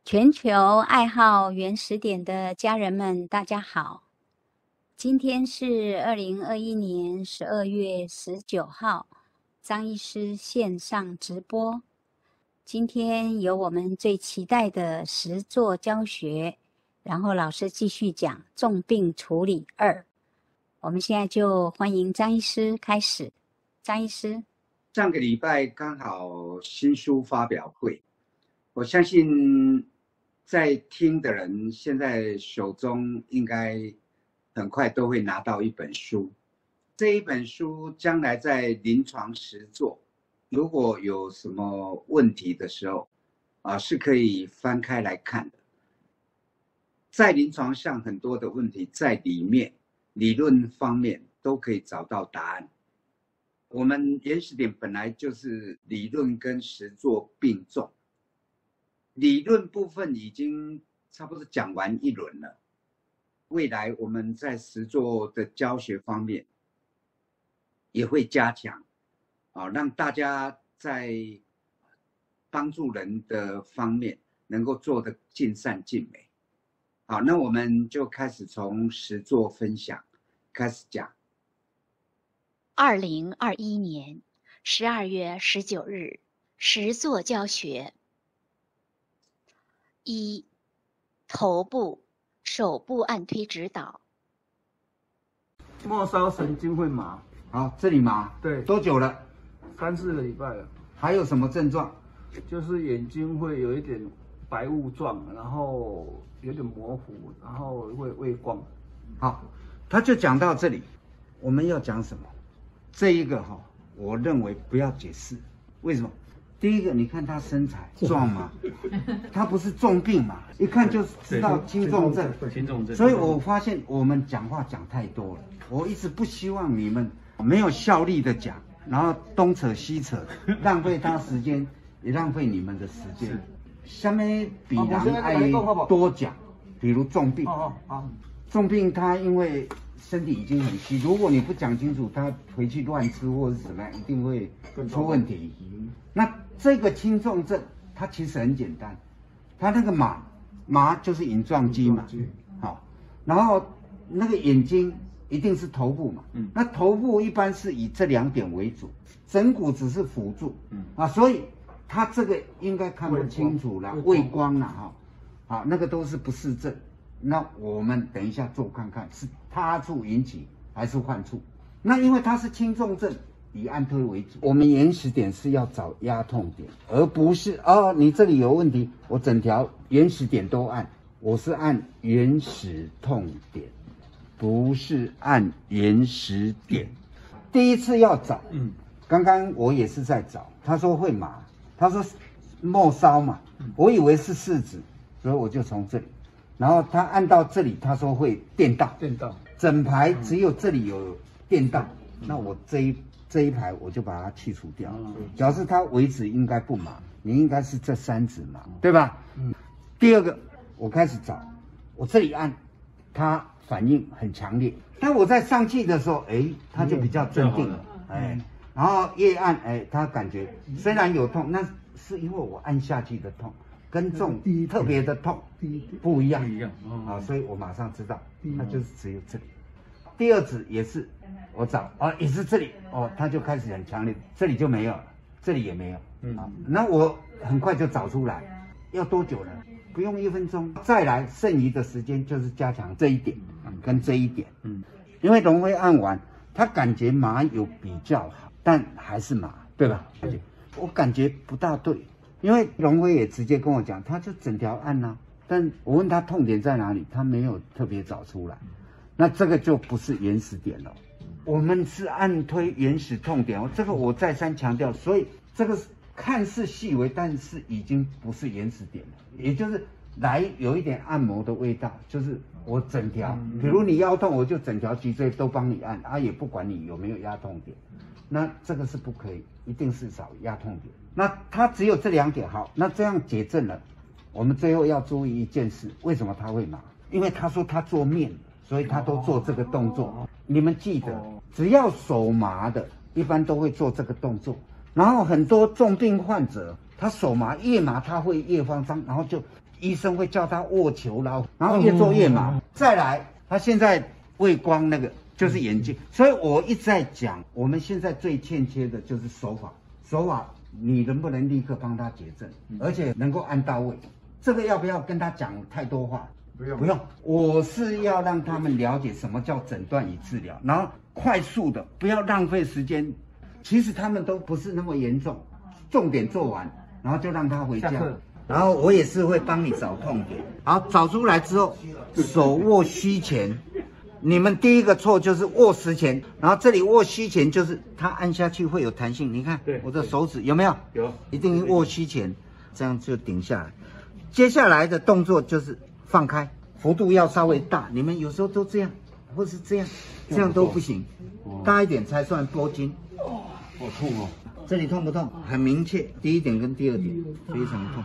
全球爱好原始点的家人们，大家好！今天是2021年12月19号，张医师线上直播。今天有我们最期待的实作教学，然后老师继续讲重病处理2。我们现在就欢迎张医师开始。张医师， 上个礼拜刚好新书发表会，我相信在听的人现在手中应该很快都会拿到一本书。这一本书将来在临床实作，如果有什么问题的时候，是可以翻开来看的。在临床上很多的问题在里面，理论方面都可以找到答案。我们原始点本来就是理论跟实作并重，理论部分已经差不多讲完一轮了。未来我们在实作的教学方面也会加强，让大家在帮助人的方面能够做得尽善尽美。好，那我们就开始从实作分享开始讲。 2021年12月19日，实作教学。1. 头部、手部按推指导。 末梢神经会麻。 好，这里麻。 对。 多久了 ？3、4个礼拜了。 还有什么症状？ 就是眼睛会有一点白雾状，然后有点模糊，然后会畏光。 好，他就讲到这里，我们要讲什么？这一个我认为不要解释，为什么？第一个，你看他身材壮吗？他不是重病嘛，一看就知道轻重症。所以我发现我们讲话讲太多了，我一直不希望你们没有效力的讲，然后东扯西扯，浪费他时间，也浪费你们的时间。下面比人爱多讲，比如重病。重病他因为身体已经很虚，如果你不讲清楚，他回去乱吃或者是怎么样，一定会出问题。那这个轻重症，它其实很简单，它那个麻就是隐状肌嘛，好，然后那个眼睛一定是头部嘛，那头部一般是以这2点为主，枕骨只是辅助，所以他这个应该看不清楚啦，畏光啦，好，那个都是不适症。那我们等一下做看看，是他处引起还是患处？那因为它是轻重症，以按推为主。我们原始点是要找压痛点，而不是你这里有问题，我整条原始点都按。我是按原始痛点，不是按原始点。第一次要找，刚刚我也是在找，他说会麻，他说末梢嘛，我以为是四指，所以我就从这里。然后他按到这里，他说会电到，整排只有这里有电到，那我这一排我就把它去除掉，表示它为止应该不麻，你应该是这3指麻，对吧？第二个，我开始找，我这里按，它反应很强烈，但我在上去的时候，它就比较镇定了，然后越按，它感觉虽然有痛，那是因为我按下去的痛。跟这种特别的痛不一样，所以我马上知道，它就是只有这里。第2指也是，我找也是这里，它就开始很强烈，这里就没有了，这里也没有，那我很快就找出来，要多久呢？不用1分钟，再来剩余的时间就是加强这一点跟这一点，因为龙辉按完，他感觉麻有比较好，但还是麻，对吧？我感觉不大对。因为龙辉也直接跟我讲，他就整条按啊，但我问他痛点在哪里，他没有特别找出来，那这个就不是原始点了。我们是按推原始痛点，这个我再三强调，所以这个看似细微，但是已经不是原始点了，也就是来有一点按摩的味道，就是我整条，比如你腰痛，我就整条脊椎都帮你按，也不管你有没有压痛点，那这个是不可以，一定是找压痛点。那它只有这2点，好，那这样解正了。我们最后要注意一件事，为什么他会麻？因为他说他做面，所以他都做这个动作。你们记得，只要手麻的，一般都会做这个动作。然后很多重病患者，他手麻越麻，他会越慌张，然后就医生会叫他握球劳，然后越做越麻。再来，他现在畏光那个就是眼睛，所以我一直在讲，我们现在最欠缺的就是手法，手法你能不能立刻帮他解症，而且能够按到位？这个要不要跟他讲太多话？不用，我是要让他们了解什么叫诊断与治疗，然后快速的，不要浪费时间。其实他们都不是那么严重，重点做完，然后就让他回家。然后我也是会帮你找痛点，好，找出来之后，手握虚前。你们第一个错就是握实前，然后这里握虚前就是它按下去会有弹性。你看我的手指有没有？有，一定握虚前，这样就顶下来。接下来的动作就是放开，幅度要稍微大。你们有时候都这样，或是这样，这样都不行，大一点才算拨筋。好痛哦！这里痛不痛？很明确，第一点跟第二点非常痛。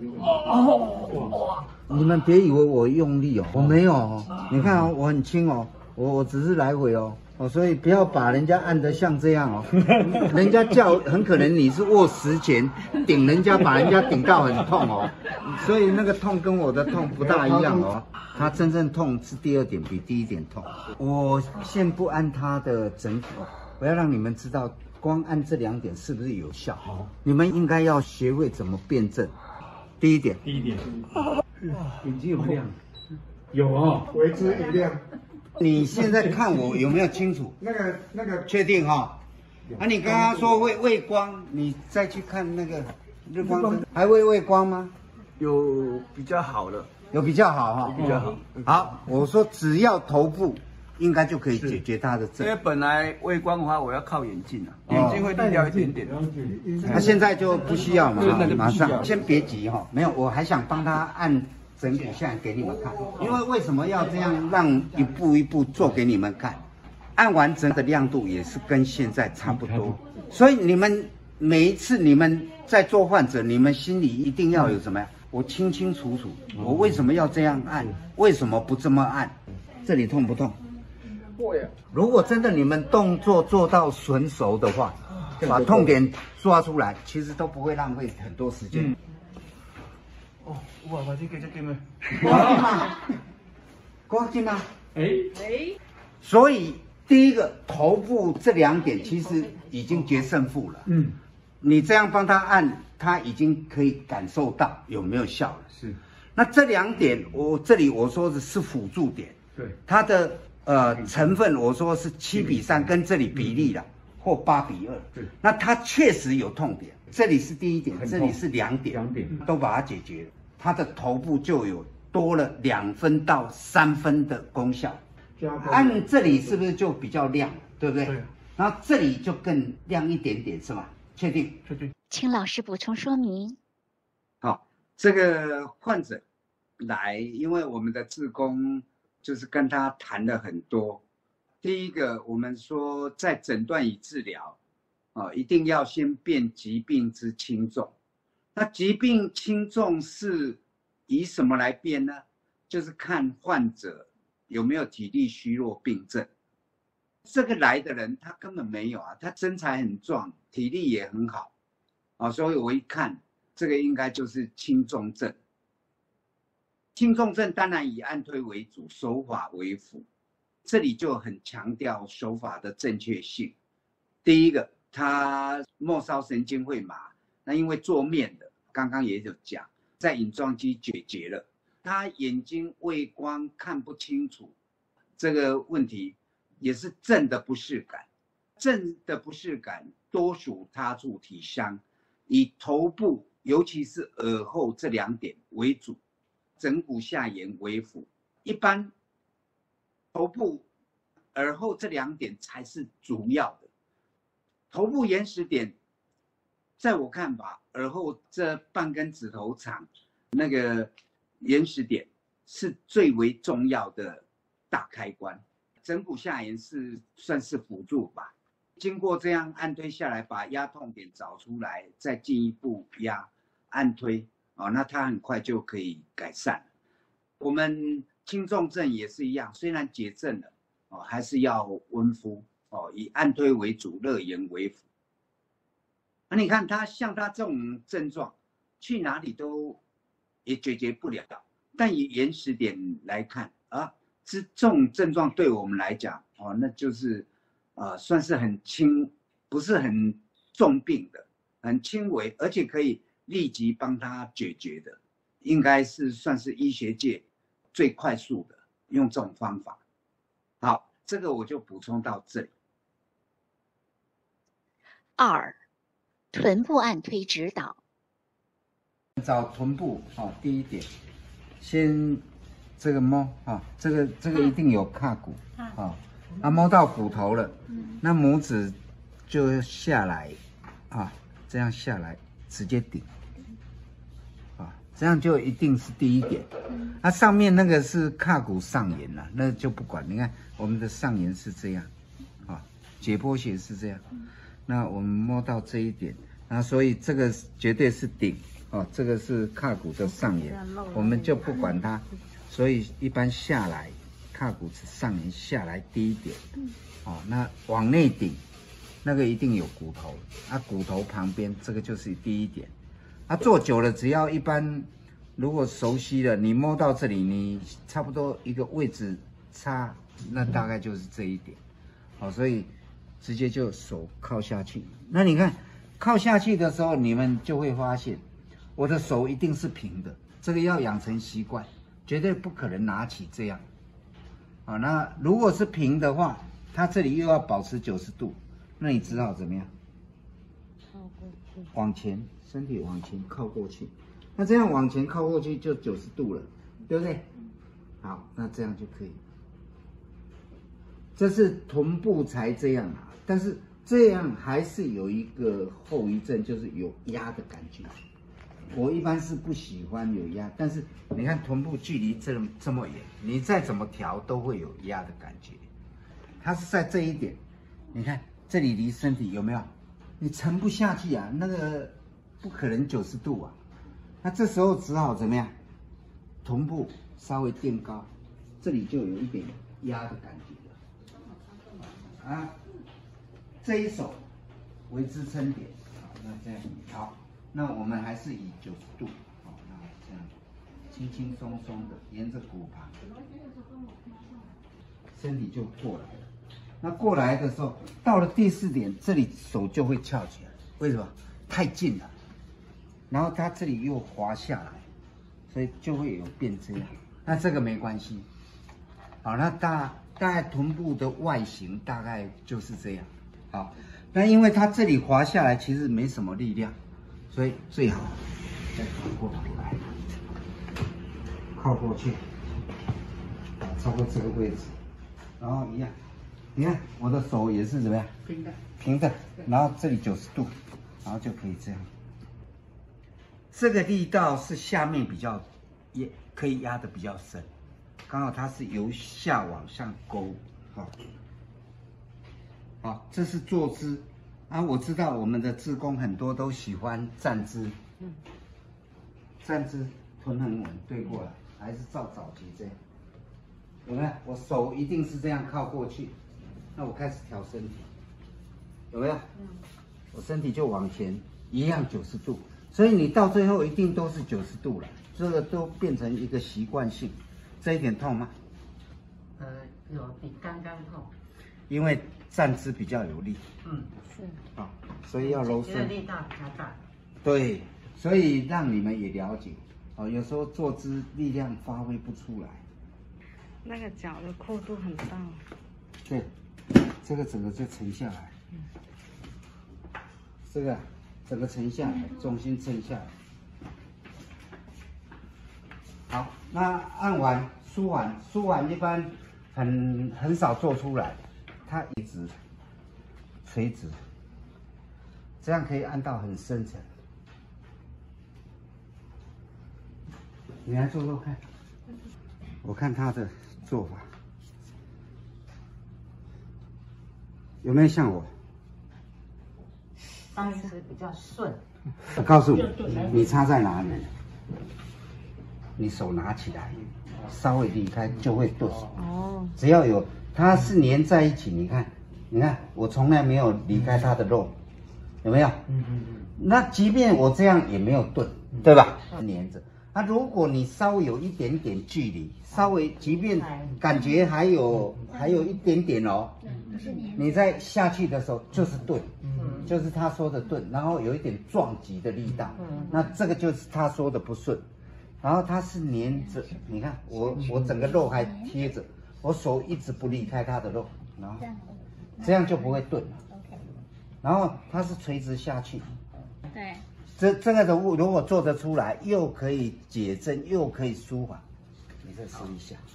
你们别以为我用力哦，我没有哦。你看哦，我很轻哦，我只是来回哦，所以不要把人家按得像这样哦。人家叫很可能你是握实前顶人家，把人家顶到很痛哦。所以那个痛跟我的痛不大一样哦。他真正痛是第二点比第一点痛。我先不按他的整体，我要让你们知道。光按这2点是不是有效？好，你们应该要学会怎么辩证。第一点，眼睛有没有亮？ 有哦，为之一亮。 你现在看我有没有清楚？ 那个确定哈？啊，你刚刚说会畏光，你再去看那个日光灯，还会畏光吗？ 有比较好了， 有比较好哈， 比较好。 好，我说只要头部。应该就可以解决他的症。 因为本来畏光的话，我要靠眼镜啊，眼镜会利掉一点点。 他现在就不需要嘛，马上先别急哈。没有，我还想帮他按整骨下给你们看，因为为什么要这样让一步一步做给你们看？按完整的亮度也是跟现在差不多，所以你们每一次你们在做患者，你们心里一定要有什么呀？我清清楚楚，我为什么要这样按？为什么不这么按？这里痛不痛？如果真的你们动作做到纯熟的话，把痛点抓出来，其实都不会浪费很多时间。 哦，哇，这个咩？ 挂进吗？所以第一个头部这2点其实已经决胜负了。你这样帮他按，他已经可以感受到有没有效了。是。那这2点，我这里我说的是辅助点。对。它的成分我说是7:3，跟这里比例了，或8:2。对。那它确实有痛点，这里是第一点，这里是2点，都把它解决了，它的头部就有多了2分到3分的功效。按这里是不是就比较亮，对不对？对。然后这里就更亮一点点，是吧？确定？确定。 请老师补充说明。 好，这个患者来，因为我们的志工就是跟他谈了很多。第一个，我们说在诊断与治疗，一定要先辨疾病之轻重。那疾病轻重是以什么来辨呢？就是看患者有没有体力虚弱病症。这个来的人他根本没有啊，他身材很壮，体力也很好，所以我一看，这个应该就是轻重症。轻重症当然以按推为主，手法为辅。这里就很强调手法的正确性。第一个，他末梢神经会麻，那因为做面的，刚刚也有讲，在影状肌解决了，他眼睛畏光看不清楚，这个问题也是正的不适感。正的不适感多属他处体伤，以头部尤其是耳后这2点为主，枕骨下沿为辅。一般头部、耳后这2点才是主要的。头部延时点，在我看法，耳后这半根指头长那个延时点是最为重要的大开关。枕骨下沿算是辅助吧。经过这样按推下来，把压痛点找出来，再进一步压按推，那它很快就可以改善。我们轻重症也是一样，虽然解症了，还是要温敷，以按推为主，热研为辅。那你看他像他这种症状，去哪里都也解决不了。但以原始点来看啊，这种症状对我们来讲哦，那就是算是很轻，不是很重病的，很轻微，而且可以立即帮他解决的，应该是算是医学界最快速的用这种方法。好，这个我就补充到这里。 2. 臀部按推指导。 找臀部第一点，先这个摸这个一定有胯骨摸到骨头了，那拇指就下来这样下来直接顶这样就一定是第一点。上面那个是胯骨上沿了，那就不管。你看我们的上沿是这样解剖学是这样，那我们摸到这一点，所以这个绝对是顶这个是胯骨的上沿，我们就不管它，所以一般下来胯骨上沿下来第一点那往内顶那个一定有骨头骨头旁边这个就是第一点。做久了，只要一般如果熟悉了，你摸到这里，你差不多一个位置差，那大概就是这一点所以直接就手靠下去。那你看靠下去的时候，你们就会发现我的手一定是平的，这个要养成习惯，绝对不可能拿起这样那如果是平的话，它这里又要保持90度，那你只好怎么样？往前，身体往前靠过去，那这样往前靠过去就90度了，对不对？好，那这样就可以。这是臀部才这样但是这样还是有一个后遗症，就是有压的感觉。我一般是不喜欢有压，但是你看臀部距离这么远，你再怎么调都会有压的感觉。它是在这一点，你看这里离身体有没有？你沉不下去那个不可能90度那这时候只好怎么样？臀部稍微垫高，这里就有一点压的感觉了这一手为支撑点那这样好，那我们还是以90度那这样轻轻松松的沿着骨盘，身体就过来了。那过来的时候，到了第4点，这里手就会翘起来，为什么？太近了，然后它这里又滑下来，所以就会有变这样。那这个没关系，好，那大概臀部的外形大概就是这样。好，那因为它这里滑下来，其实没什么力量，所以最好再靠过来，靠过去，超过这个位置，然后一样。你看我的手也是怎么样？平的，然后这里90度，然后就可以这样。这个力道是下面比较也可以压得比较深，刚好它是由下往上勾，好，这是坐姿我知道我们的志工很多都喜欢站姿，站姿臀很稳，对过来，还是照早期这样，有没有？我手一定是这样靠过去。那我开始调身体，有没有？我身体就往前，一样90度，所以你到最后一定都是90度了，这个都变成一个习惯性。这一点痛吗？ 有比刚刚痛， 因为站姿比较有力。 是所以要柔顺。 力道比较大。 对，所以让你们也了解有时候坐姿力量发挥不出来。 那个脚的阔度很大。 对。这个整个就沉下来，这个整个沉下来，重心沉下来。好，那按完舒缓一般很少做出来，它一直垂直，这样可以按到很深层。你来做做看，我看他的做法。有没有像我？ 当时比较顺。 我告诉你，你差在哪里？你手拿起来，稍微离开就会钝。只要有它是粘在一起，你看，我从来没有离开它的肉，有没有？那即便我这样也没有钝，对吧？粘着啊，如果你稍微有一点点距离，稍微即便感觉还有一点点哦，你在下去的时候就是顿，就是他说的顿，然后有一点撞击的力道，那这个就是他说的不顺。然后它是粘着，你看我整个肉还贴着，我手一直不离开它的肉，然后这样就不会顿了。然后它是垂直下去， 对， 这个人物如果做得出来，又可以解震，又可以舒缓，你再试一下。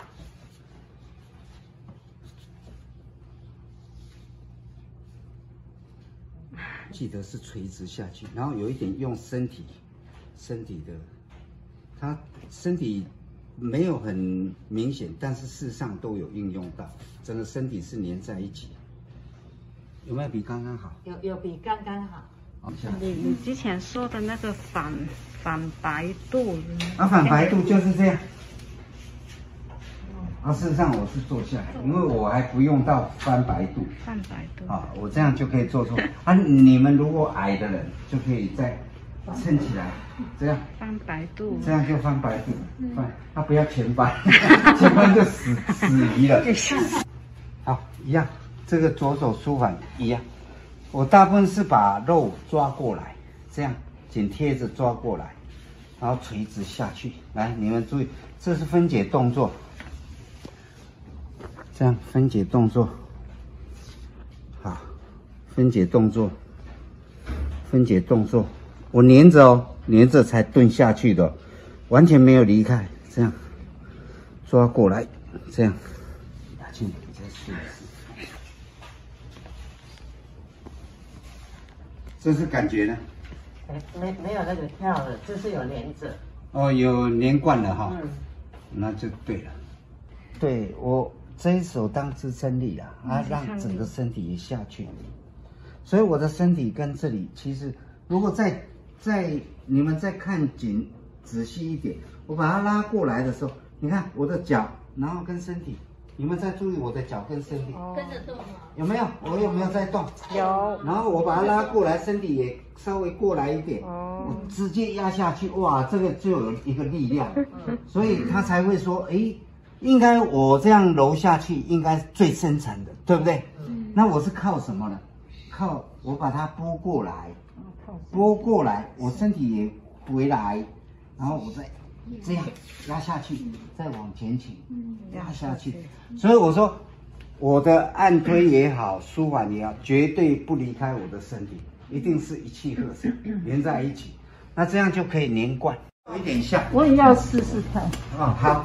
记得是垂直下去，然后有一点用身体的。它身体没有很明显，但是事实上都有应用到，整个身体是粘在一起，有没有比刚刚好？ 有比刚刚好。 你之前说的那个反白度， 反白度就是这样。事实上我是坐下来，因为我还不用到翻白度。 翻白度。 我这样就可以做出。你们如果矮的人就可以再撑起来，这样翻白度， 这样就翻白度，翻，不要全翻，全翻就死鱼了。好，一样，这个左手舒缓一样。我大部分是把肉抓过来，这样紧贴着抓过来，然后垂直下去。来，你们注意，这是分解动作，这样分解动作，好，分解动作。我粘着哦，粘着才蹲下去的，完全没有离开。这样抓过来，这样拿进来，再试一试。这是感觉呢？ 没有那个跳的，就是有连着。 有连贯了哈。那就对了。对，我这一手当支撑力啊，让整个身体也下去。所以我的身体跟这里，其实如果你们再看仔细一点，我把它拉过来的时候，你看我的脚，然后跟身体，你们再注意我的脚跟身体， 跟着动吗？ 有没有？我有没有在动？ 有。 然后我把它拉过来，身体也稍微过来一点，我直接压下去，哇，这个就有一个力量，所以他才会说，应该我这样揉下去，应该最深层的，对不对？那我是靠什么呢？靠我把它拨过来，我身体也回来，然后我再这样压下去，再往前倾，压下去。所以我说，我的按推也好，舒缓也好，绝对不离开我的身体，一定是一气呵成，连在一起。那这样就可以连贯。有一点像， 我也要试试看。 好。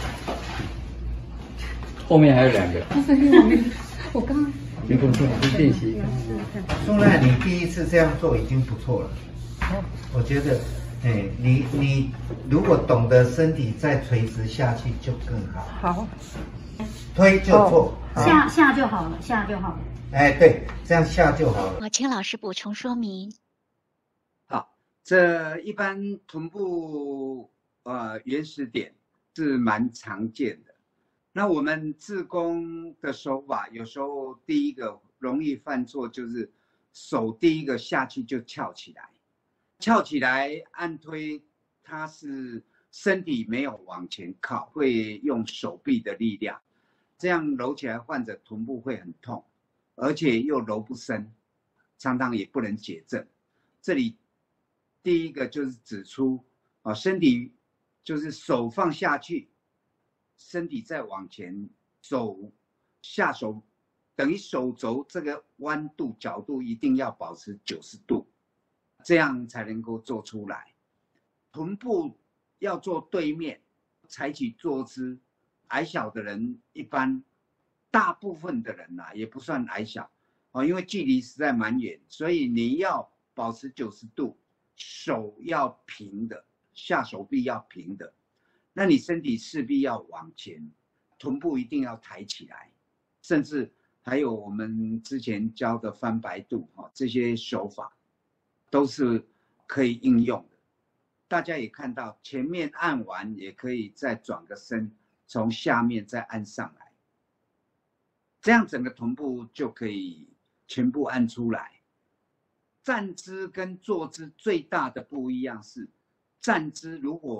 后面还有2个。 我刚刚。 结果是练习。 苏奈，你第一次这样做已经不错了。我觉得，你如果懂得身体再垂直下去就更好。 好。 推就做， 下就好了，下就好了。 对，这样下就好了。 我请老师补充说明。 好，这一般臀部原始点是蛮常见的。那我们自宫的手法，有时候第一个容易犯错就是手第一个下去就翘起来，按推它是身体没有往前靠，会用手臂的力量，这样揉起来患者臀部会很痛，而且又揉不深，常常也不能解震。这里第一个就是指出身体就是手放下去，身体再往前下手，等于手肘这个弯度角度一定要保持90度，这样才能够做出来。臀部要做对面，采取坐姿，矮小的人一般，大部分的人也不算矮小因为距离实在蛮远，所以你要保持90度，手要平的，下手臂要平的。那你身体势必要往前，臀部一定要抬起来，甚至还有我们之前教的翻白肚这些手法都是可以应用的。大家也看到前面按完也可以再转个身，从下面再按上来，这样整个臀部就可以全部按出来。站姿跟坐姿最大的不一样是，站姿如果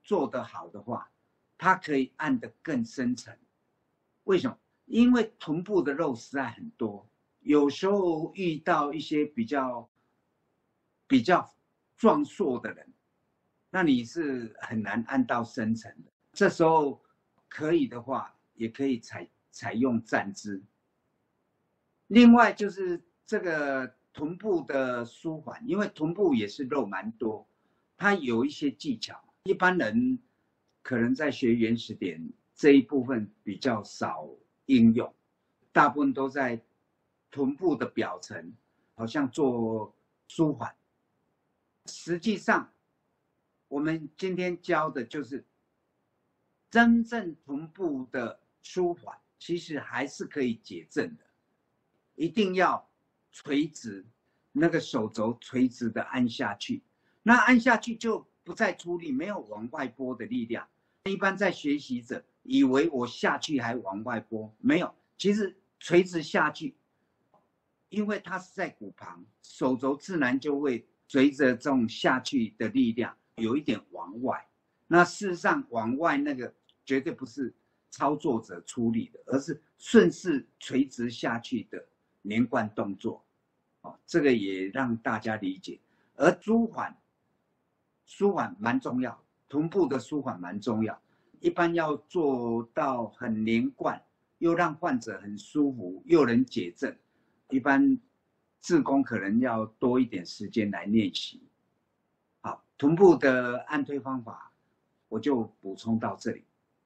做得好的话，它可以按得更深层。为什么？因为臀部的肉实在很多，有时候遇到一些比较壮硕的人，那你是很难按到深层的。这时候可以的话，也可以采用站姿。另外就是这个臀部的舒缓，因为臀部也是肉蛮多，它有一些技巧，一般人可能在学原始点这一部分比较少应用，大部分都在臀部的表层，好像做舒缓。实际上，我们今天教的就是真正臀部的舒缓，其实还是可以解正的。一定要垂直，那个手肘垂直的按下去，那按下去就不再出力，没有往外拨的力量。一般在学习者以为我下去还往外拨，没有，其实垂直下去，因为它是在骨旁，手肘自然就会随着这种下去的力量有一点往外。那事实上往外那个绝对不是操作者出力的，而是顺势垂直下去的连贯动作。这个也让大家理解。而舒缓蛮重要，臀部的舒缓蛮重要。一般要做到很连贯，又让患者很舒服，又能解正，一般志工可能要多一点时间来练习。好，臀部的按推方法我就补充到这里。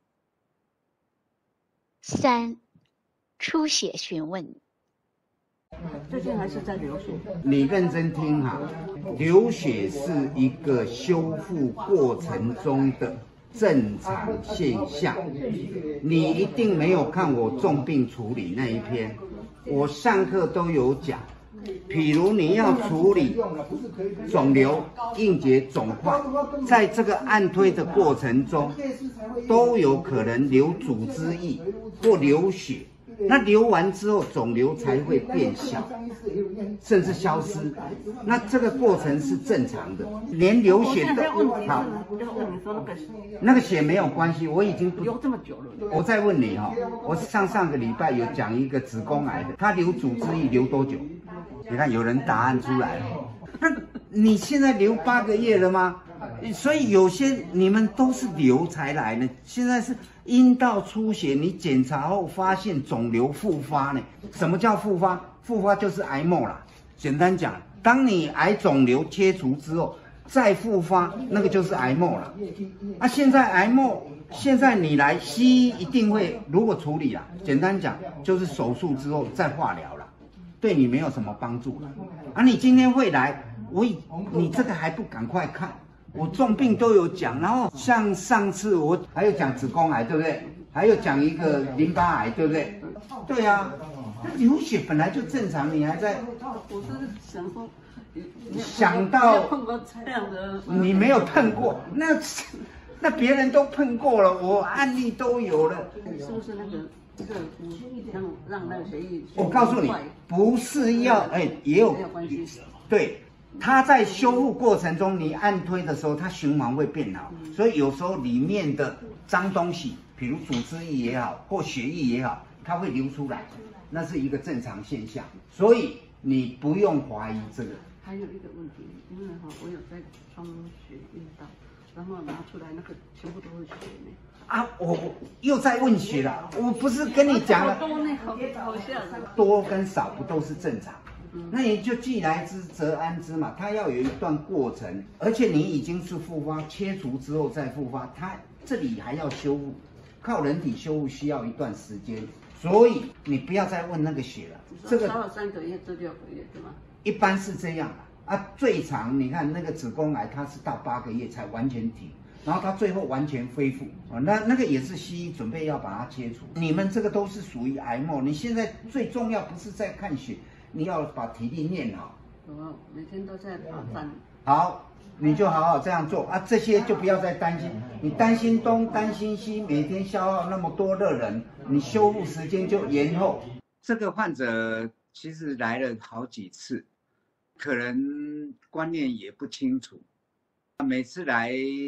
3、出血询问。 最近还是在流血。 你认真听哈，流血是一个修复过程中的正常现象。你一定没有看我重病处理那一篇，我上课都有讲。譬如你要处理肿瘤、硬结、肿块，在这个按推的过程中，都有可能流组织液或流血。那流完之后，肿瘤才会变小，甚至消失。那这个过程是正常的，连流血都好。那个血没有关系，我已经不流这么久了。我再问你哈，我上个礼拜有讲一个子宫癌的，他流组织液流多久？你看有人答案出来了。那你现在流8个月了吗？所以有些你们都是流才来呢，现在是阴道出血，你检查后发现肿瘤复发呢。什么叫复发？复发就是癌末啦。简单讲，当你癌肿瘤切除之后再复发，那个就是癌末了。啊，现在癌末，现在你来西医一定会如果处理啦，简单讲就是手术之后再化疗了，对你没有什么帮助了。啊，你今天会来，你这个还不赶快看？我重病都有讲，然后像上次我还有讲子宫癌，对不对？还有讲一个淋巴癌，对不对？对啊，那流血本来就正常，你还在。 我是想说， 想到碰过这样的， 你没有碰过，那别人都碰过了，我案例都有了。 是不是那个热敷让那个血液？ 我告诉你，不是要也有关系。 对。它在修复过程中，你按推的时候，它循环会变好，所以有时候里面的脏东西，比如组织液也好，或血液也好，它会流出来，那是一个正常现象，所以你不用怀疑这个。 还有一个问题，因为我有在装血阴道，然后拿出来那个全部都是血呢。 啊，我又在问血了，我不是跟你讲了，多跟少不都是正常？那你就既来之则安之嘛，它要有一段过程，而且你已经是复发，切除之后再复发，它这里还要修复，靠人体修复需要一段时间，所以你不要再问那个血了。这个烧了3个月至6个月，对吗？ 一般是这样啊，最长你看那个子宫癌，它是到8个月才完全停。然后它最后完全恢复啊，那个也是西医准备要把它切除。你们这个都是属于癌末，你现在最重要不是在看血，你要把体力练好。 我每天都在爬山。 好，你就好好这样做啊，这些就不要再担心。你担心东担心西，每天消耗那么多热能，你修复时间就延后。这个患者其实来了好几次，可能观念也不清楚，每次来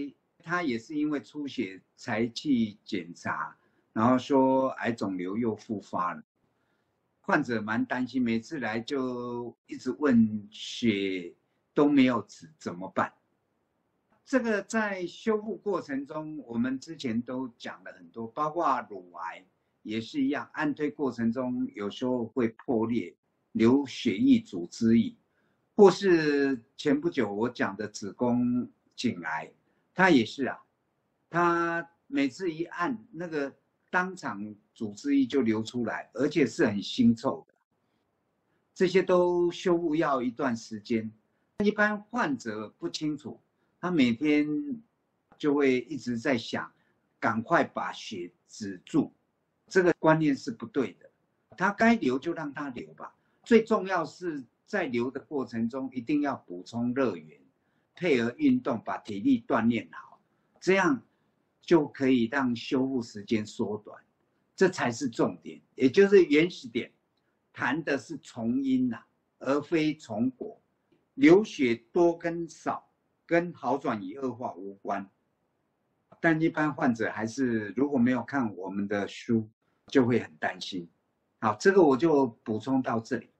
他也是因为出血才去检查，然后说癌肿瘤又复发了。患者蛮担心，每次来就一直问血都没有止怎么办？这个在修复过程中，我们之前都讲了很多，包括乳癌也是一样，按推过程中有时候会破裂，流血液、组织液，或是前不久我讲的子宫颈癌，它也是啊，它每次一按那个当场组织液就流出来，而且是很腥臭的，这些都修复要一段时间。一般患者不清楚，他每天就会一直在想，赶快把血止住，这个观念是不对的。他该流就让他流吧，最重要是在流的过程中一定要补充热源，配合运动把体力锻炼好，这样就可以让修复时间缩短，这才是重点，也就是原始点，谈的是从因呐，而非从果。流血多跟少跟好转与恶化无关，但一般患者还是如果没有看我们的书，就会很担心。好，这个我就补充到这里。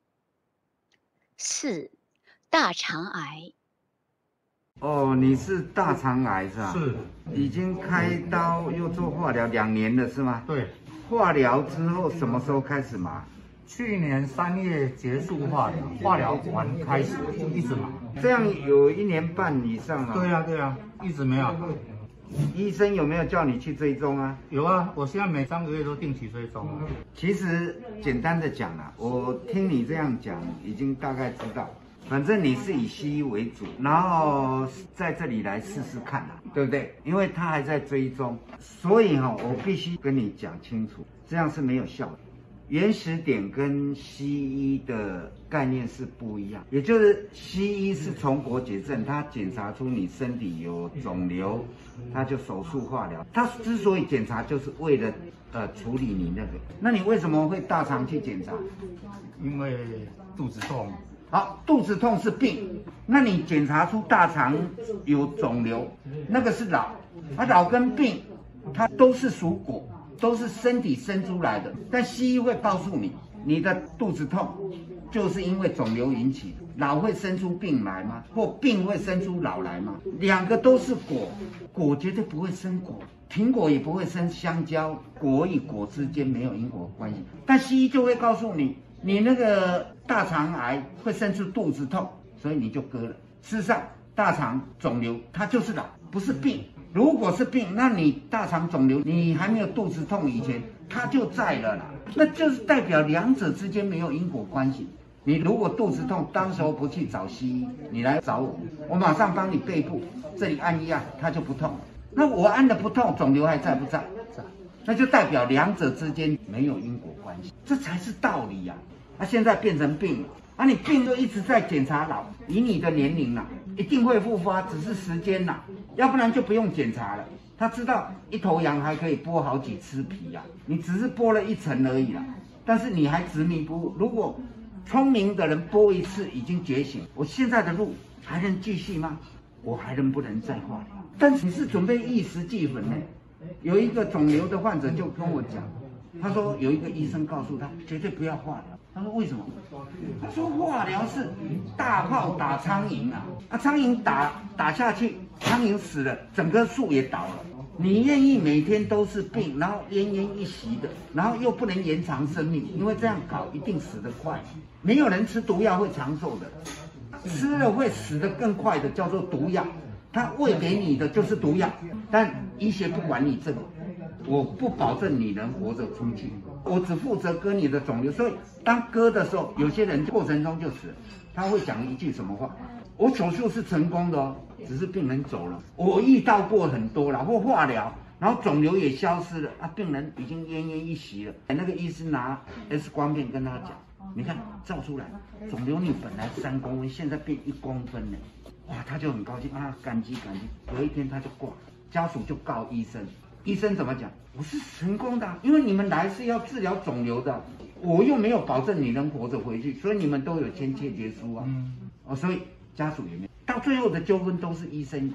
4. 大肠癌。 哦，你是大肠癌是吧？ 是， 已经开刀又做化疗2年了是吗？ 对。 化疗之后什么时候开始麻？ 去年3月结束化疗，化疗完开始一直麻。 这样有1年半以上了。 对啊，对啊，一直没有。 医生有没有叫你去追踪啊？ 有啊，我现在每3个月都定期追踪。 其实简单的讲啊，我听你这样讲，已经大概知道。反正你是以西医为主，然后在这里来试试看啊，对不对？因为他还在追踪，所以我必须跟你讲清楚，这样是没有效的。原始点跟西医的概念是不一样，也就是西医是从国解症，他检查出你身体有肿瘤，他就手术化疗。他之所以检查，就是为了处理你那个。那你为什么会大肠去检查？ 因为肚子痛。 好，肚子痛是病，那你检查出大肠有肿瘤，那个是老，老跟病，它都是属果，都是身体生出来的。但西医会告诉你，你的肚子痛就是因为肿瘤引起的。老会生出病来吗？或病会生出老来吗？2个都是果，果绝对不会生果，苹果也不会生香蕉，果与果之间没有因果关系。但西医就会告诉你，你那个大肠癌会生出肚子痛，所以你就割了。事实上，大肠肿瘤它就是老，不是病。如果是病，那你大肠肿瘤你还没有肚子痛以前，它就在了啦，那就是代表2者之间没有因果关系。你如果肚子痛，当时候不去找西医，你来找我，我马上帮你背部，这里按一按，它就不痛了。那我按的不痛，肿瘤还在不在？在，那就代表2者之间没有因果关系，这才是道理呀。现在变成病了，你病就一直在检查老，以你的年龄一定会复发，只是时间要不然就不用检查了。他知道一头羊还可以剥好几次皮你只是剥了1层而已但是你还执迷不悟。如果聪明的人剥1次已经觉醒，我现在的路还能继续吗？我还能不能再化疗？但是你是准备一时俱焚呢。有一个肿瘤的患者就跟我讲，他说有一个医生告诉他绝对不要化疗。他说为什么？他说化疗是大炮打苍蝇苍蝇打下去，苍蝇死了，整棵树也倒了。你愿意每天都是病，然后奄奄一息的，然后又不能延长生命，因为这样搞一定死得快。没有人吃毒药会长寿的，吃了会死得更快的叫做毒药，他喂给你的就是毒药。但医学不管你这个，我不保证你能活着出去，我只负责割你的肿瘤。所以当割的时候，有些人过程中就死了。他会讲一句什么话？我手术是成功的只是病人走了。我遇到过很多了，或化疗，然后肿瘤也消失了病人已经奄奄一息了。那个医生拿 X 光片跟他讲，你看照出来，肿瘤你本来3公分，现在变1公分了。哇，他就很高兴感激。隔一天他就挂，家属就告医生。医生怎么讲？我是成功的因为你们来是要治疗肿瘤的，我又没有保证你能活着回去，所以你们都有签切结书所以家属也没有。到最后的纠纷都是医生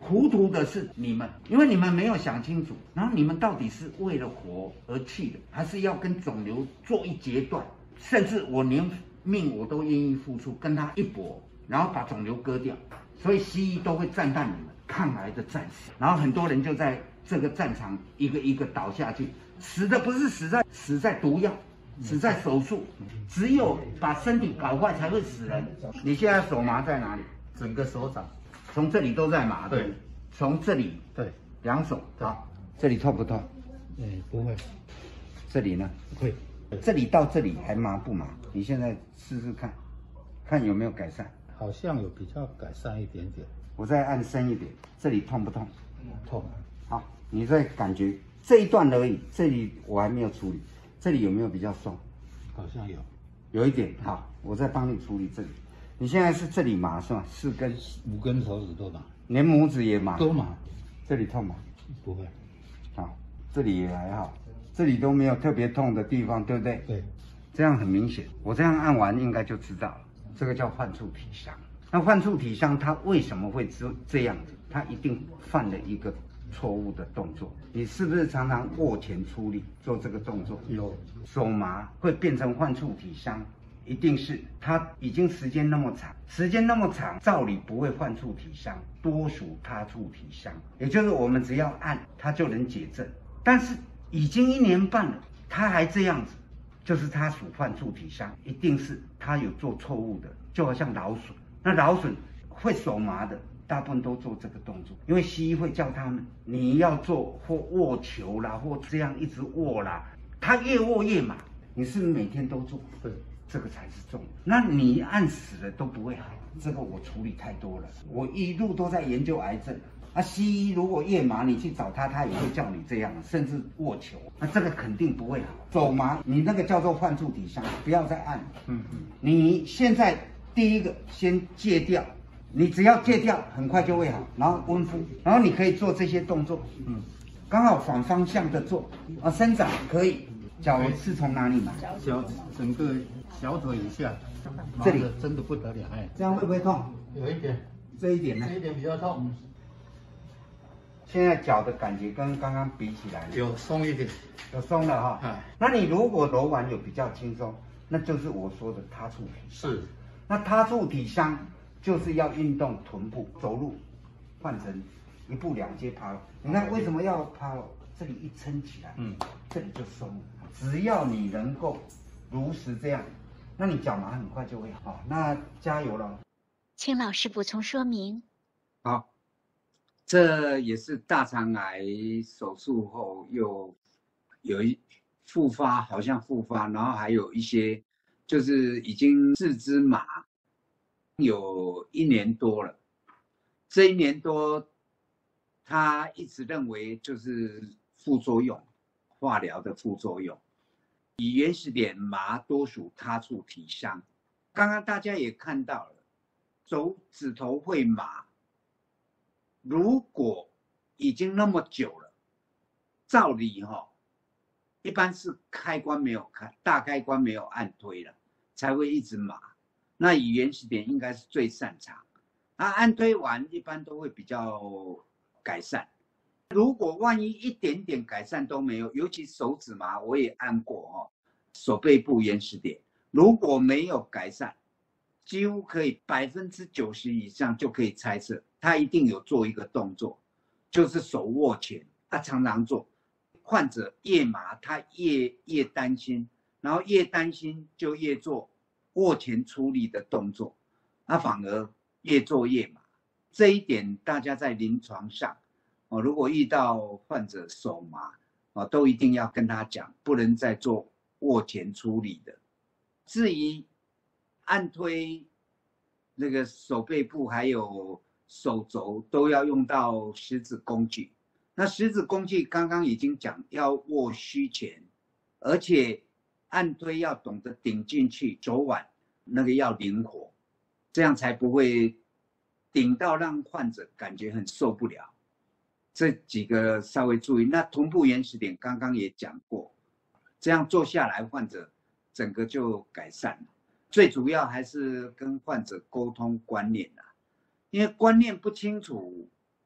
糊涂的是你们，因为你们没有想清楚，然后你们到底是为了活而去的，还是要跟肿瘤做一截断，甚至我连命我都愿意付出，跟他一搏，然后把肿瘤割掉。所以西医都会赞叹你们抗癌的战士，然后很多人就在这个战场一个一个倒下去，死的不是死在毒药，死在手术，只有把身体搞坏才会死人。你现在手麻在哪里？ 整个手掌， 从这里都在麻， 对， 从这里， 对， 两手，好，这里痛不痛？ 不会， 这里呢？ 会， 这里到这里还麻不麻？你现在试试看，看有没有改善。 好像有比较改善一点点。 我再按深一点，这里痛不痛？ 痛， 好，你再感觉这一段而已，这里我还没有处理，这里有没有比较松？ 好像有， 有一点。好，我再帮你处理这里。你现在是这里麻是吗？4根 5根手指都麻， 连拇指也麻， 都麻， 这里痛吗？ 不会。 好，这里也还好，这里都没有特别痛的地方，对不对？ 对， 这样很明显，我这样按完应该就知道了。这个叫患处体香。那患处体香它为什么会这样子？它一定犯了一个错误的动作。你是不是常常握拳出力做这个动作？ 有， 手麻会变成患处体香，一定是它已经时间那么长，照理不会患处体香，多属他处体香，也就是我们只要按它就能解症。但是已经1年半了，它还这样子，就是它属患处体香，一定是它有做错误的，就好像劳损，那劳损会手麻的，大部分都做这个动作，因为西医会叫他们你要做或握球啦，或这样一直握啦，他越握越麻，你是不是每天都做？ 对， 这个才是重点。那你按死了都不会好，这个我处理太多了，我一路都在研究癌症。西医如果越麻，你去找他，他也会叫你这样，甚至握球，那这个肯定不会好。手麻，你那个叫做患处体香，不要再按。你现在第一个先戒掉，你只要戒掉，很快就会好。然后温敷，然后你可以做这些动作，刚好反方向的做伸展可以。脚是从哪里麻？ 整个小腿以下， 这里真的不得了，哎， 这样会不会痛？ 有一点， 这一点呢？ 这一点比较痛。 现在脚的感觉跟刚刚比起来， 有松一点， 有松了哈。那你如果揉完有比较轻松，那就是我说的他处体香。 是， 那他处体香就是要运动臀部，走路换成1步2阶爬楼。你看为什么要爬楼？这里一撑起来，这里就松了。只要你能够如实这样，那你脚麻很快就会好。那加油了。 请老师补充说明。 好，这也是大肠癌手术后又有复发，好像复发，然后还有一些就是已经四肢麻，有1年多了。这1年多，他一直认为就是副作用，化疗的副作用。以原始点麻多属他处体香，刚刚大家也看到了，手指头会麻。如果已经那么久了，照理一般是开关没有开，大开关没有按推了，才会一直麻。那以原始点应该是最擅长，按推完一般都会比较改善。如果万一一点点改善都没有，尤其手指麻我也按过手背部原始点，如果没有改善，几乎可以90%以上就可以猜测，他一定有做一个动作，就是手握拳，他常常做。患者越麻，他越担心，然后越担心就越做握拳出力的动作，他反而越做越麻。这一点大家在临床上如果遇到患者手麻都一定要跟他讲，不能再做握拳出力的。至于按推那个手背部还有手肘都要用到十指工具。那十指工具刚刚已经讲要握虚拳，而且按推要懂得顶进去，手腕那个要灵活，这样才不会顶到让患者感觉很受不了。这几个稍微注意。那臀部原始点刚刚也讲过，这样做下来患者整个就改善了。最主要还是跟患者沟通观念因为观念不清楚，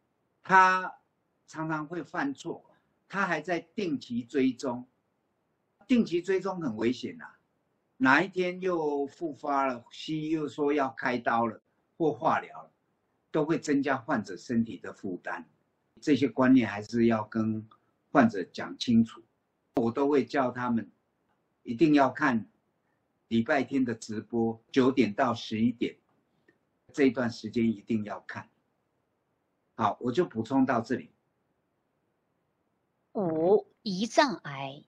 他常常会犯错，他还在定期追踪。定期追踪很危险啊，哪一天又复发了，西医又说要开刀了或化疗了，都会增加患者身体的负担。这些观念还是要跟患者讲清楚。我都会叫他们一定要看礼拜天的直播，9点到11点，这一段时间一定要看。好，我就补充到这里。 5. 胰脏癌。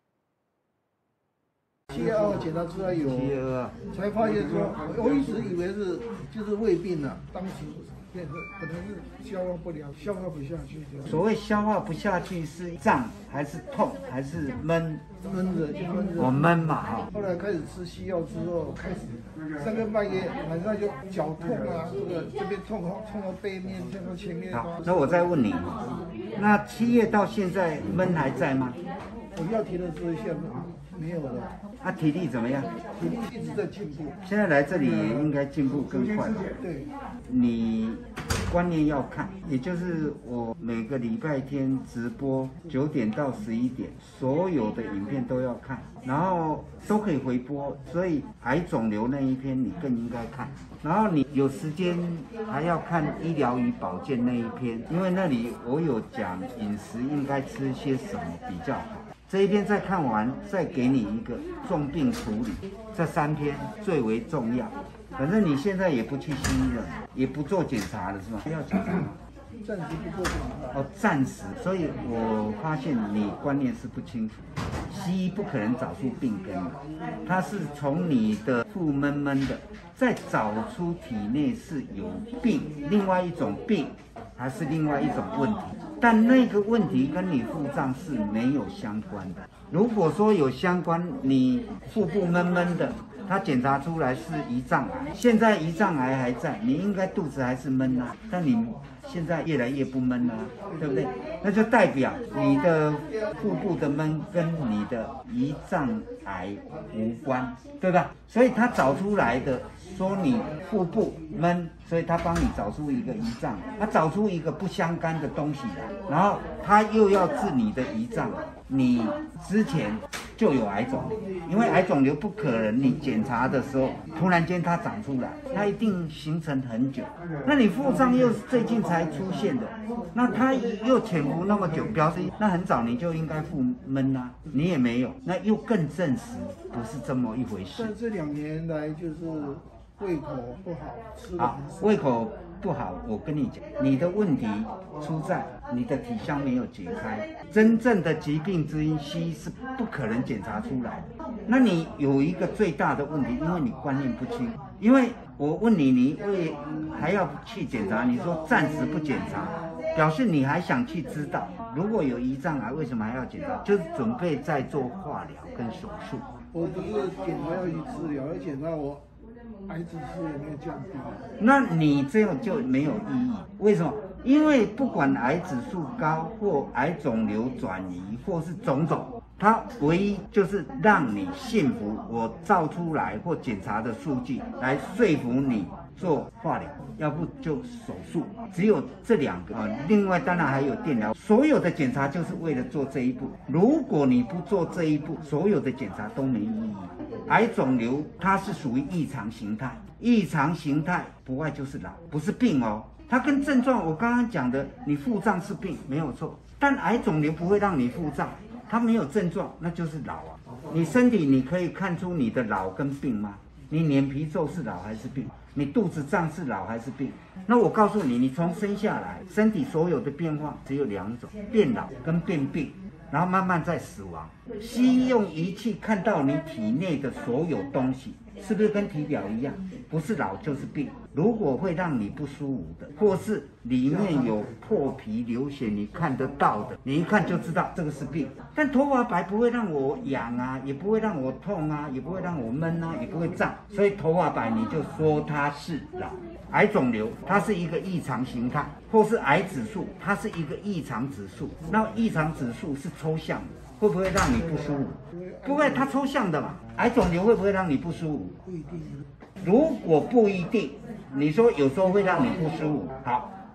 7月2号检查出来有 7月2号才发现说，我一直以为就是胃病了，当时可能是消化不良，消化不下去这样。 所谓消化不下去是胀还是痛还是闷？ 闷着就闷着。 我闷嘛哈。 后来开始吃西药之后，开始3更半夜晚上就脚痛啊，这边痛到背面，痛到前面。 好，那我再问你，那7月到现在闷还在吗？ 我药停了之后，现在没有了。 啊，体力怎么样？ 体力一直在进步。 现在来这里也应该进步更快。 对。 你观念要看，也就是我每个礼拜天直播9点到11点，所有的影片都要看，然后都可以回播，所以癌肿瘤那一篇你更应该看。然后你有时间还要看医疗与保健那一篇，因为那里我有讲饮食应该吃些什么比较好。这一篇再看完，再给你一个重病处理，这3篇最为重要。反正你现在也不去西医了，也不做检查了，是吗？要检查吗？ 暂时不做检查。 哦，暂时。所以我发现你观念是不清楚。西医不可能找出病根的，它是从你的腹闷闷的，再找出体内是有病，另外一种病，还是另外一种问题。但那个问题跟你腹胀是没有相关的。如果说有相关，你腹部闷闷的，它检查出来是胰脏癌，现在胰脏癌还在，你应该肚子还是闷啊，但你现在越来越不闷了，对不对？那就代表你的腹部的闷跟你的胰脏癌无关，对吧？所以他找出来的说你腹部闷，所以他帮你找出一个胰脏，他找出一个不相干的东西来，然后他又要治你的胰脏，你之前就有癌肿瘤，因为癌肿瘤不可能你检查的时候突然间它长出来，它一定形成很久。那你腹胀又是最近才出现的，那它又潜伏那么久，表示那很早你就应该腹闷啊，你也没有，那又更证实不是这么一回事。 但这2年来就是胃口不好，吃的很少。 胃口不好，我跟你讲，你的问题出在你的体香没有解开。真正的疾病之因，西医是不可能检查出来的。那你有一个最大的问题，因为你观念不清。因为我问你，你还要去检查，你说暂时不检查，表示你还想去知道。如果有胰脏癌，为什么还要检查？就是准备再做化疗跟手术。 我不是检查要去治疗，要检查我癌指数有没有降低。 那你这样就没有意义。为什么？因为不管癌指数高或癌肿瘤转移或是种种，它唯一就是让你信服我照出来或检查的数据来说服你做化疗，要不就手术，只有这2个啊。另外当然还有电疗，所有的检查就是为了做这一步。如果你不做这一步，所有的检查都没意义。癌肿瘤它是属于异常形态，异常形态不外就是老，不是病哦。它跟症状我刚刚讲的，你腹胀是病没有错，但癌肿瘤不会让你腹胀，它没有症状，那就是老啊。你身体你可以看出你的老跟病吗？你脸皮皱是老还是病？你肚子胀是老还是病？那我告诉你，你从生下来，身体所有的变化只有2种，变老跟变病，然后慢慢再死亡。西医用仪器看到你体内的所有东西，是不是跟体表一样？不是老就是病。如果会让你不舒服的，或是里面有破皮流血，你看得到的，你一看就知道这个是病。但头发白不会让我痒啊，也不会让我痛啊，也不会让我闷啊，也不会胀，所以头发白你就说它是老。癌肿瘤它是一个异常形态，或是癌指数它是一个异常指数。那异常指数是抽象的，会不会让你不舒服？不会，它抽象的嘛。癌肿瘤会不会让你不舒服？ 不一定。 如果不一定，你说有时候会让你不舒服，好，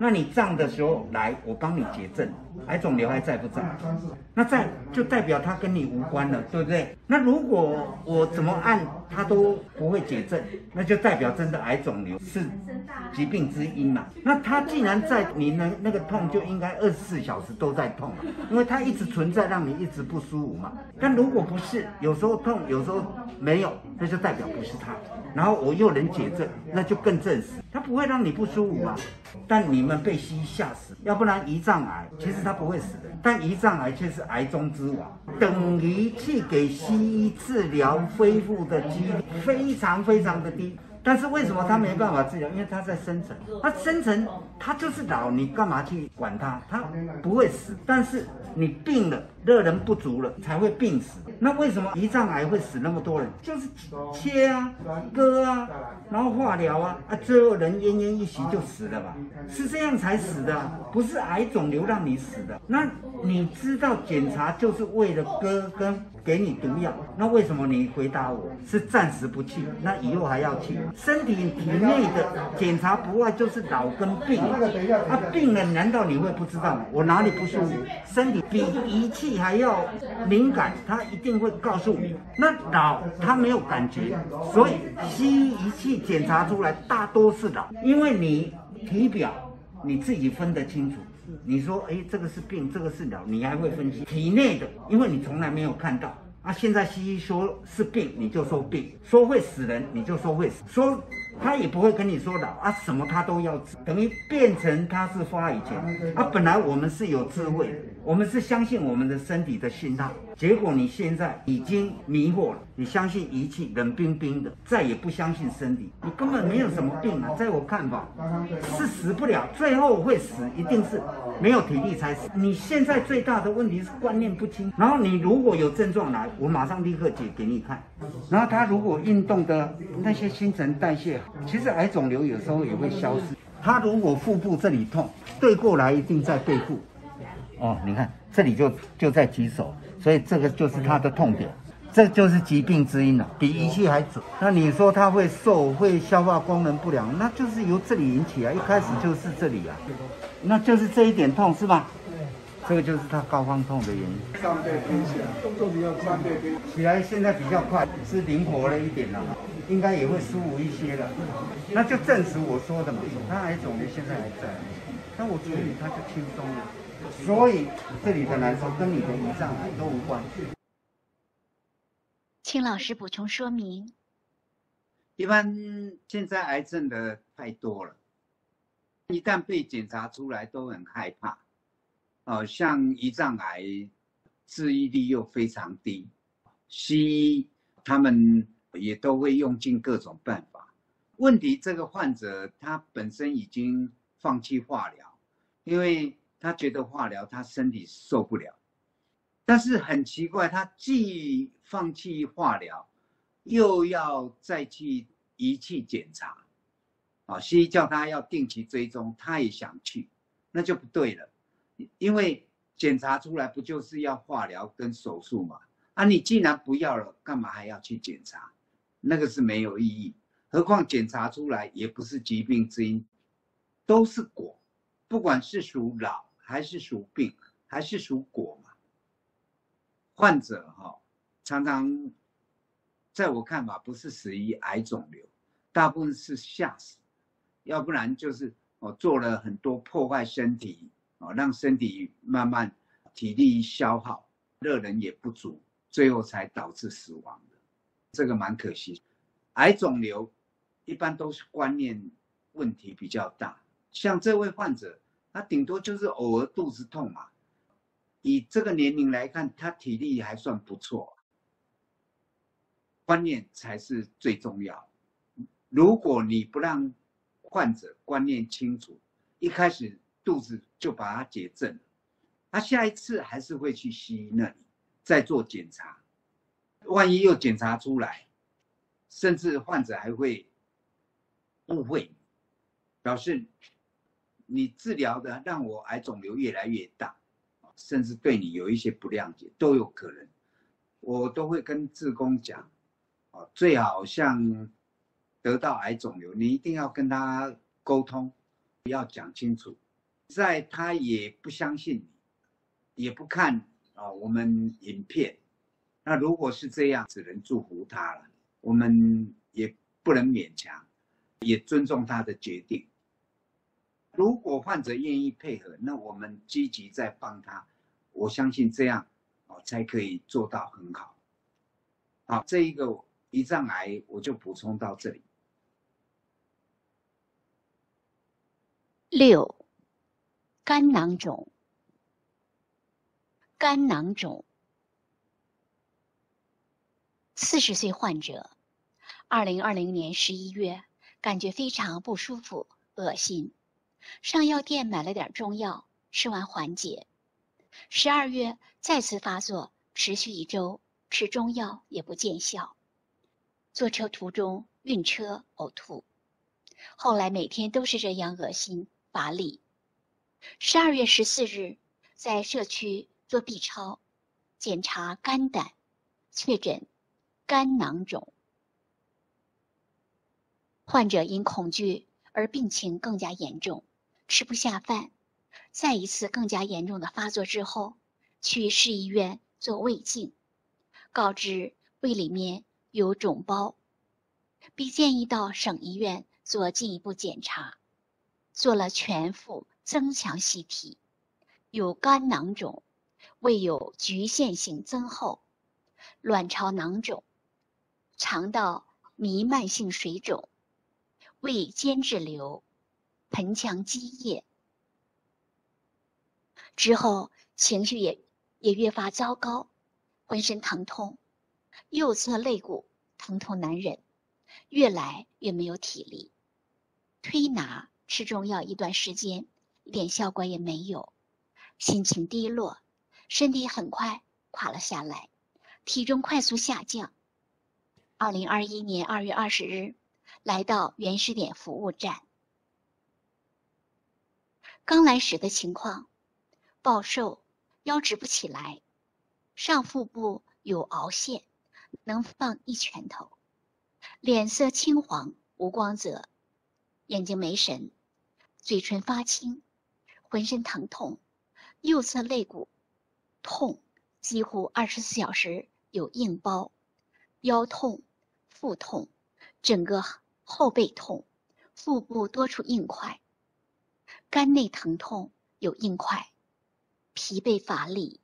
那你胀的时候来，我帮你解症，癌肿瘤还在不在？那在就代表它跟你无关了，对不对？那如果我怎么按它都不会解症，那就代表真的癌肿瘤是疾病之因嘛。那它既然在，你那个痛就应该24小时都在痛嘛，因为它一直存在，让你一直不舒服嘛。但如果不是，有时候痛，有时候没有，那就代表不是它。然后我又能解症，那就更证实它不会让你不舒服嘛。但你们被西医吓死，要不然胰脏癌其实它不会死的，但胰脏癌却是癌中之王，等于去给西医治疗恢复的几率非常非常的低。但是为什么他没办法治疗？因为他在深层，他深层他就是老，你干嘛去管他？他不会死，但是你病了，热能不足了才会病死。那为什么胰脏癌会死那么多人？就是切啊、割啊，然后化疗啊，最后人奄奄一息就死了吧？是这样才死的，不是癌肿瘤让你死的。那你知道检查就是为了割跟给你毒药，那为什么你回答我是暂时不去？那以后还要去？身体体内的检查不外就是老跟病啊，病了难道你会不知道吗？我哪里不舒服？身体比仪器还要敏感，它一定会告诉你。那老它没有感觉，所以西医仪器检查出来大多是老，因为你体表你自己分得清楚。你说，这个是病，这个是老，你还会分析体内的，因为你从来没有看到啊。现在西医说是病，你就说病；说会死人，你就说会死；说他也不会跟你说老啊，什么他都要治，等于变成他是发以前啊。本来我们是有智慧，我们是相信我们的身体的信号，结果你现在已经迷惑了，你相信仪器冷冰冰的，再也不相信身体，你根本没有什么病啊。在我看法是死不了，最后会死一定是没有体力才死。你现在最大的问题是观念不清，然后你如果有症状来，我马上立刻解给你看。然后他如果运动的那些新陈代谢，其实癌肿瘤有时候也会消失。他如果腹部这里痛，对过来一定在背部。哦，你看这里就在棘手，所以这个就是他的痛点，这就是疾病之因了，比仪器还准。那你说他会瘦，会消化功能不良，那就是由这里引起啊，一开始就是这里啊，那就是这一点痛是吧？这个就是他高方痛的原因。 上背偏起来，动作比较上背偏起来现在比较快，是灵活了一点了，应该也会舒服一些了。那就证实我说的嘛，他癌肿瘤现在还在，那我处理他就轻松了。所以这里的难受跟你的胰脏癌都无关。 请老师补充说明。 一般现在癌症的太多了，一旦被检查出来都很害怕。像胰脏癌治愈率又非常低，西医他们也都会用尽各种办法。问题这个患者他本身已经放弃化疗，因为他觉得化疗他身体受不了，但是很奇怪，他既放弃化疗，又要再去仪器检查，西医叫他要定期追踪，他也想去，那就不对了。因为检查出来不就是要化疗跟手术嘛？你既然不要了，干嘛还要去检查？那个是没有意义。何况检查出来也不是疾病之因，都是果，不管是属老还是属病还是属果嘛。患者常常在我看法不是死于癌肿瘤，大部分是吓死，要不然就是做了很多破坏身体。让身体慢慢体力消耗，热能也不足，最后才导致死亡的，这个蛮可惜。癌肿瘤一般都是观念问题比较大，像这位患者，他顶多就是偶尔肚子痛嘛，以这个年龄来看，他体力还算不错，观念才是最重要。如果你不让患者观念清楚，一开始肚子就把它解症了，他下一次还是会去西医那里再做检查，万一又检查出来，甚至患者还会误会，表示你治疗的让我癌肿瘤越来越大，甚至对你有一些不谅解都有可能。我都会跟志工讲，最好像得到癌肿瘤，你一定要跟他沟通，要讲清楚。 在他也不相信你，也不看我们影片。那如果是这样，只能祝福他了。我们也不能勉强，也尊重他的决定。如果患者愿意配合，那我们积极在帮他。我相信这样才可以做到很好。好，这一个胰脏癌我就补充到这里。 6. 肝囊肿。肝囊肿，40岁患者，2020年11月感觉非常不舒服、恶心，上药店买了点中药，吃完缓解。12月再次发作，持续1周，吃中药也不见效。坐车途中晕车、呕吐，后来每天都是这样恶心乏力。12月14日在社区做 B 超，检查肝胆，确诊肝囊肿。患者因恐惧而病情更加严重，吃不下饭。再一次更加严重的发作之后，去市医院做胃镜，告知胃里面有肿包，并建议到省医院做进一步检查。做了全腹增强细体，有肝囊肿，胃有局限性增厚，卵巢囊肿，肠道弥漫性水肿，胃间质瘤，盆腔积液。之后情绪也越发糟糕，浑身疼痛，右侧肋骨疼痛难忍，越来越没有体力。推拿吃中药一段时间，一点效果也没有，心情低落，身体很快垮了下来，体重快速下降。2021年2月20日来到原始点服务站。刚来时的情况，暴瘦，腰直不起来，上腹部有凹陷，能放1拳头，脸色青黄无光泽，眼睛没神，嘴唇发青，浑身疼痛，右侧肋骨痛，几乎24小时有硬包，腰痛，腹痛，整个后背痛，腹部多处硬块，肝内疼痛有硬块，疲惫乏力，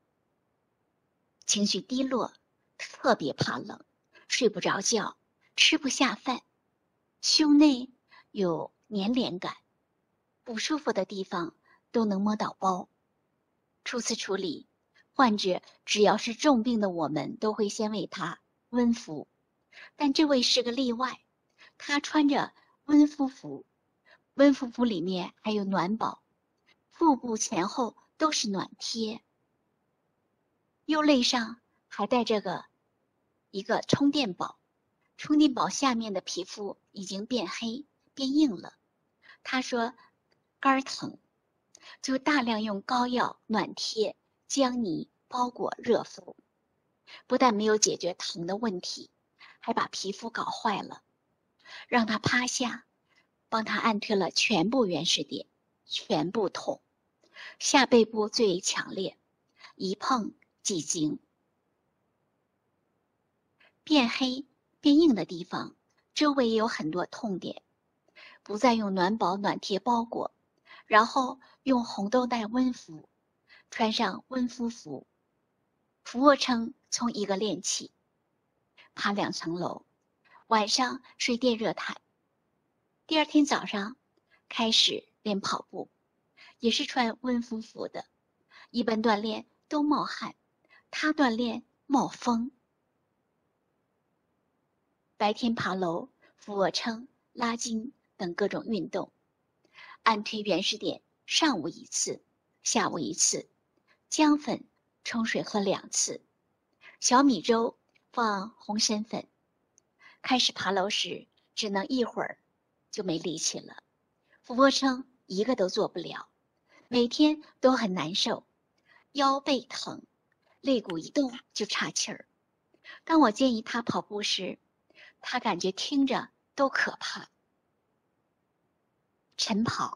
情绪低落，特别怕冷，睡不着觉，吃不下饭，胸内有粘连感，不舒服的地方都能摸到包。初次处理，患者只要是重病的，我们都会先为他温敷，但这位是个例外，他穿着温敷服，温敷服里面还有暖宝，腹部前后都是暖贴，右肋上还带着一个充电宝，充电宝下面的皮肤已经变黑变硬了。他说肝疼，就大量用膏药暖贴将你包裹热敷，不但没有解决疼的问题，还把皮肤搞坏了。让他趴下，帮他按推了全部原始点，全部痛，下背部最为强烈，一碰即惊。变黑变硬的地方周围也有很多痛点，不再用暖宝暖贴包裹，然后用红豆袋温敷，穿上温敷服，俯卧撑从1个练起，爬2层楼，晚上睡电热毯。第二天早上开始练跑步，也是穿温敷服的，一般锻炼都冒汗，他锻炼冒风。白天爬楼、俯卧撑、拉筋等各种运动，按推原始点，上午1次，下午1次，姜粉冲水喝2次，小米粥放红参粉。开始爬楼时只能一会儿就没力气了，俯卧撑1个都做不了，每天都很难受，腰背疼，肋骨一动就岔气儿。当我建议他跑步时，他感觉听着都可怕。晨跑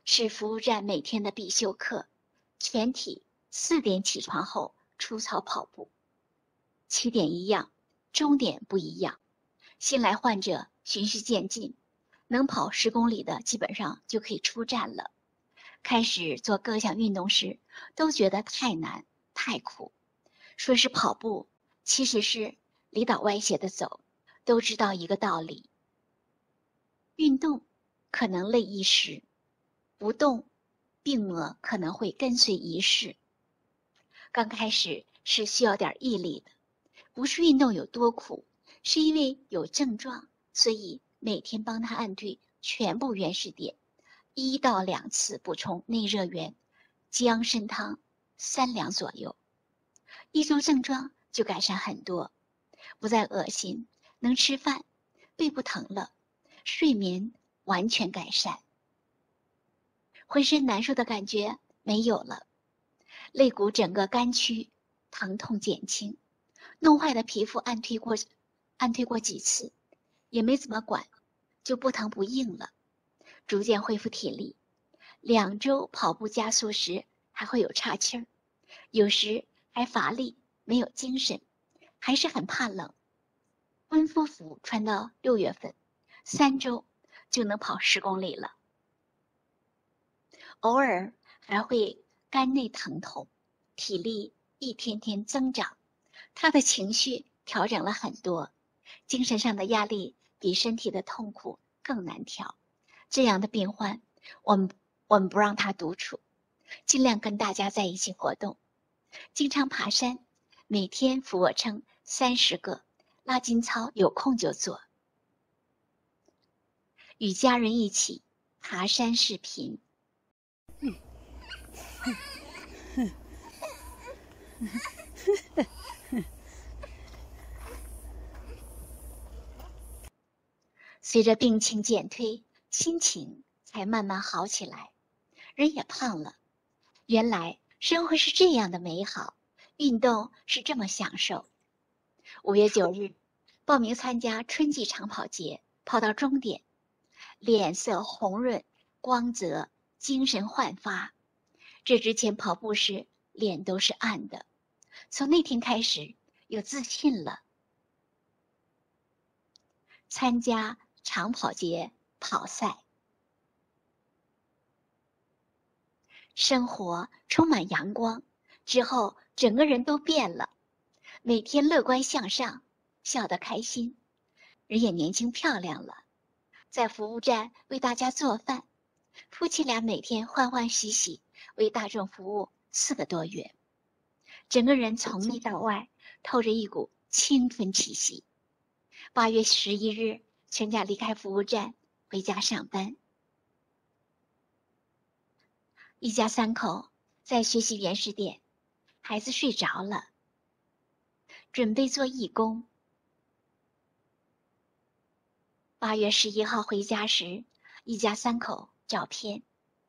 是服务站每天的必修课，全体4点起床后出操跑步。起点一样，终点不一样。新来患者循序渐进，能跑10公里的基本上就可以出站了。开始做各项运动时，都觉得太难太苦，说是跑步，其实是离岛歪斜的走。都知道一个道理，运动可能累一时，不动病魔可能会跟随一世。刚开始是需要点毅力的，不是运动有多苦，是因为有症状，所以每天帮他按对全部原始点，1到2次补充内热源、姜参汤3两左右，1周症状就改善很多，不再恶心，能吃饭，背不疼了，睡眠完全改善，浑身难受的感觉没有了，肋骨整个肝区疼痛减轻，弄坏的皮肤按推过几次，也没怎么管，就不疼不硬了，逐渐恢复体力。2周跑步加速时还会有岔气儿，有时还乏力，没有精神，还是很怕冷。温敷服穿到6月份，3周就能跑10公里了。偶尔还会肝内疼痛，体力一天天增长。他的情绪调整了很多，精神上的压力比身体的痛苦更难调。这样的病患，我们不让他独处，尽量跟大家在一起活动，经常爬山，每天俯卧撑30个，拉筋操有空就做。与家人一起爬山视频。随着病情减退，心情才慢慢好起来，人也胖了。原来生活是这样的美好，运动是这么享受。5月9日，报名参加春季长跑节，跑到终点，脸色红润，光泽，精神焕发。这之前跑步时脸都是暗的，从那天开始有自信了。参加长跑节跑赛，生活充满阳光，之后整个人都变了，每天乐观向上，笑得开心，人也年轻漂亮了。在服务站为大家做饭，夫妻俩每天欢欢喜喜为大众服务4个多月，整个人从内到外透着一股青春气息。8月11日，全家离开服务站回家上班。一家3口在学习原始点，孩子睡着了，准备做义工。8月11号回家时，一家3口照片。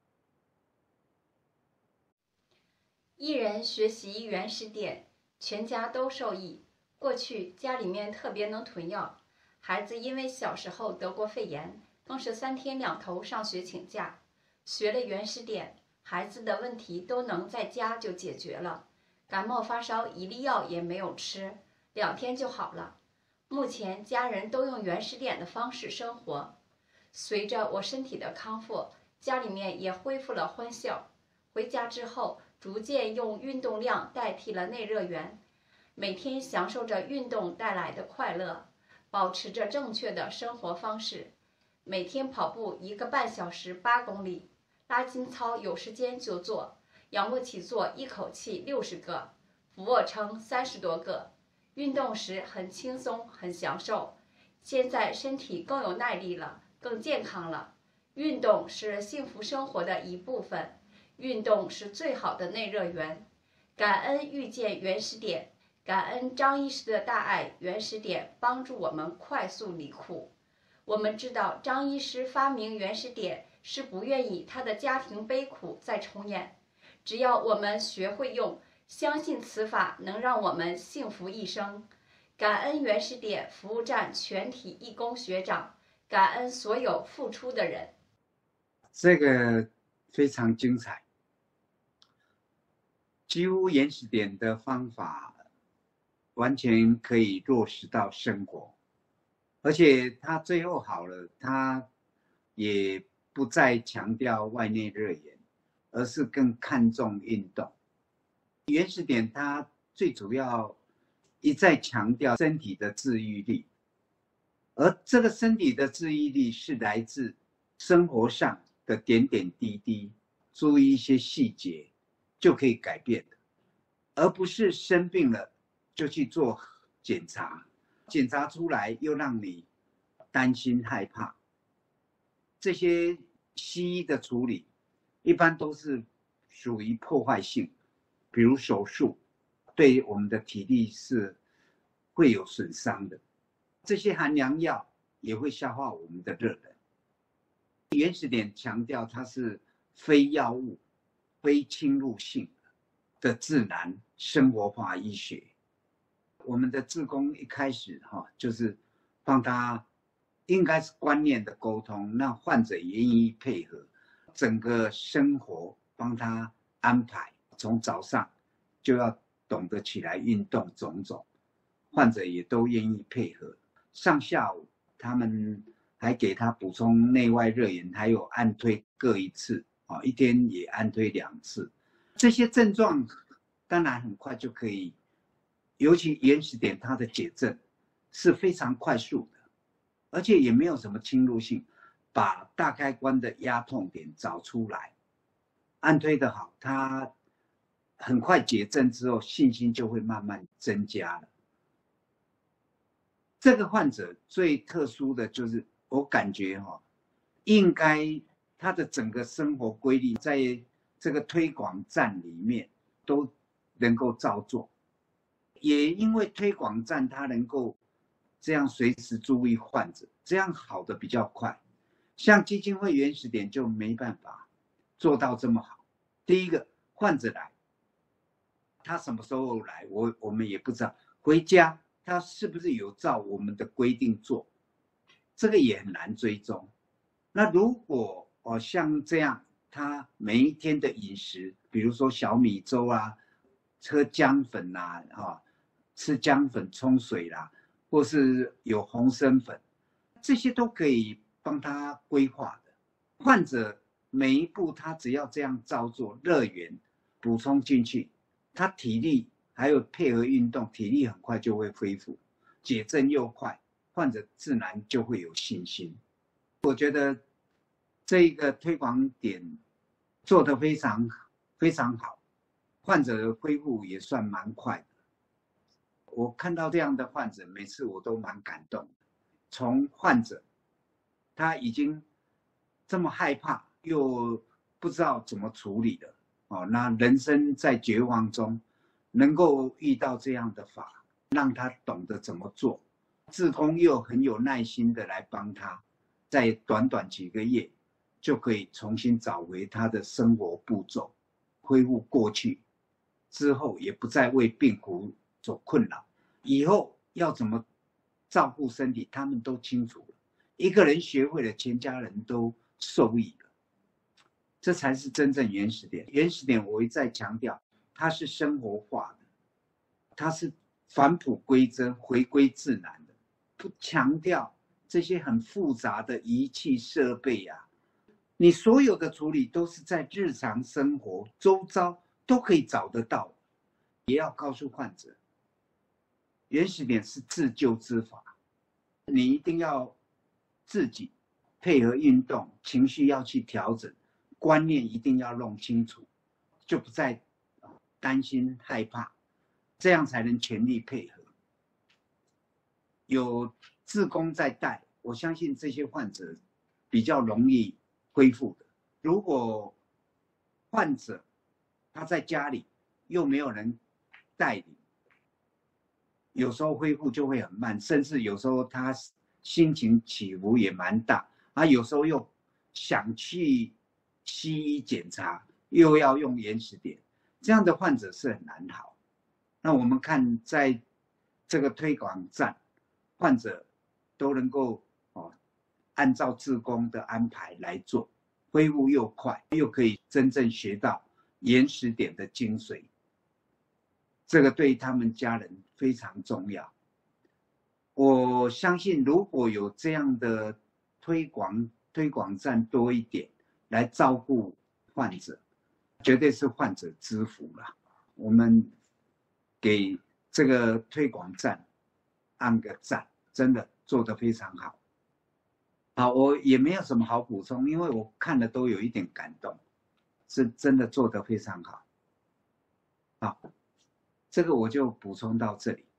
一人学习原始点，全家都受益。过去家里面特别能囤药，孩子因为小时候得过肺炎，更是3天2头上学请假。学了原始点，孩子的问题都能在家就解决了，感冒发烧1粒药也没有吃，2天就好了。目前家人都用原始点的方式生活。随着我身体的康复，家里面也恢复了欢笑。回家之后，逐渐用运动量代替了内热源，每天享受着运动带来的快乐，保持着正确的生活方式。每天跑步1个半小时8公里，拉筋操有时间就做，仰卧起坐一口气60个，俯卧撑30多个。运动时很轻松，很享受。现在身体更有耐力了，更健康了。运动是幸福生活的一部分，运动是最好的内热源。感恩遇见原始点，感恩张医师的大爱，原始点帮助我们快速离苦。我们知道张医师发明原始点是不愿意他的家庭悲苦再重演，只要我们学会用，相信此法能让我们幸福一生。感恩原始点服务站全体义工学长，感恩所有付出的人。 这个非常精彩，几乎原始点的方法完全可以落实到生活，而且他最后好了，他也不再强调外内热源，而是更看重运动。原始点它最主要一再强调身体的治愈力，而这个身体的治愈力是来自生活上的点点滴滴，注意一些细节就可以改变的，而不是生病了就去做检查，检查出来又让你担心害怕。这些西医的处理一般都是属于破坏性，比如手术对我们的体力是会有损伤的，这些含良药也会消化我们的热能。原始点强调它是非药物、非侵入性的自然生活化医学。我们的志工一开始就是帮他应该是观念的沟通，让患者也愿意配合，整个生活帮他安排，从早上就要懂得起来运动种种，患者也都愿意配合。上下午他们还给他补充内外热源，还有按推各1次，一天也按推2次。这些症状当然很快就可以，尤其原始点它的解症是非常快速的，而且也没有什么侵入性，把大开关的压痛点找出来，按推的好，它很快解症之后，信心就会慢慢增加了。这个患者最特殊的就是，我感觉应该他的整个生活规律在这个推广站里面都能够照做，也因为推广站他能够这样随时注意患者，这样好的比较快。像基金会原始点就没办法做到这么好。第一个，患者来，他什么时候来，我们也不知道，回家他是不是有照我们的规定做，这个也很难追踪。那如果像这样，他每一天的饮食，比如说小米粥啊，喝姜粉啦，吃姜粉冲水啦，或是有红参粉，这些都可以帮他规划的。患者每一步他只要这样照做，热源补充进去，他体力还有配合运动，体力很快就会恢复，解症又快，患者自然就会有信心。我觉得这一个推广点做得非常非常好，患者的恢复也算蛮快的。我看到这样的患者，每次我都蛮感动的。从患者他已经这么害怕，又不知道怎么处理了，那人生在绝望中，能够遇到这样的法，让他懂得怎么做，志工又很有耐心的来帮他，在短短几个月就可以重新找回他的生活步骤，恢复过去之后，也不再为病苦所困扰。以后要怎么照顾身体，他们都清楚了。一个人学会了，全家人都受益了。这才是真正原始点。原始点我一再强调，它是生活化的，它是返璞归真、回归自然的，不强调这些很复杂的仪器设备啊。你所有的处理都是在日常生活周遭都可以找得到。也要告诉患者，原始点是自救之法，你一定要自己配合运动，情绪要去调整，观念一定要弄清楚，就不再担心害怕，这样才能全力配合。有志工在带，我相信这些患者比较容易恢复的。如果患者他在家里又没有人带领，有时候恢复就会很慢，甚至有时候他心情起伏也蛮大，有时候又想去西医检查，又要用原始点，这样的患者是很难好。那我们看在这个推广站，患者都能够按照志工的安排来做， 恢复又快，又可以真正学到原始点的精髓。这个对他们家人非常重要。我相信如果有这样的推广站多一点来照顾患者，绝对是患者之福啦。我们给这个推广站按个赞，真的做得非常好。好，我也没有什么好补充，因为我看了都有一点感动，是真的做得非常好。好，这个我就补充到这里。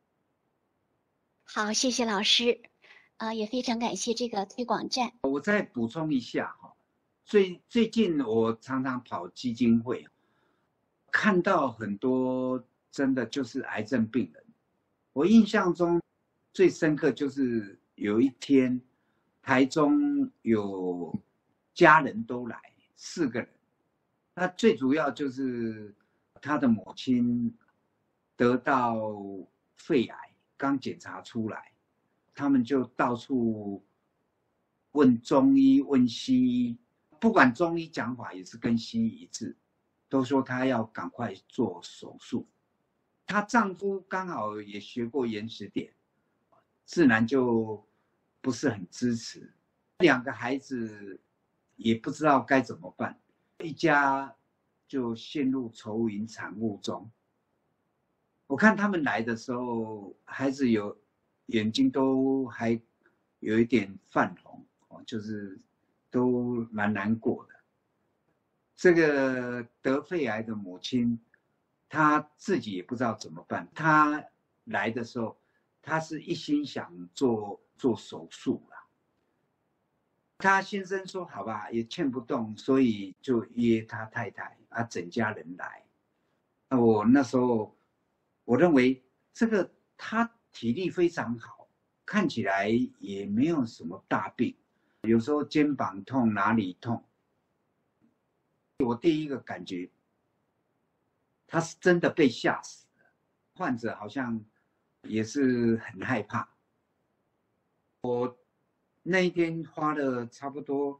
好，谢谢老师，也非常感谢这个推广站。 我再补充一下哈，最近我常常跑基金会，看到很多真的就是癌症病人。我印象中最深刻就是有一天，台中有家人都来，4个人。那最主要就是他的母亲得到肺癌，刚检查出来，他们就到处问中医、问西医，不管中医讲法也是跟西医一致，都说她要赶快做手术。她丈夫刚好也学过原始点，自然就不是很支持。2个孩子也不知道该怎么办，一家就陷入愁云惨雾中。我看他们来的时候，孩子眼睛都还有一点泛红，就是都蛮难过的。这个得肺癌的母亲，她自己也不知道怎么办。她来的时候，她是一心想做手术啦。他先生说好吧，也劝不动，所以就约他太太整家人来。我那时候我认为这个他体力非常好，看起来也没有什么大病，有时候肩膀痛哪里痛。我第一个感觉他是真的被吓死了，患者好像也是很害怕。我那一天花了差不多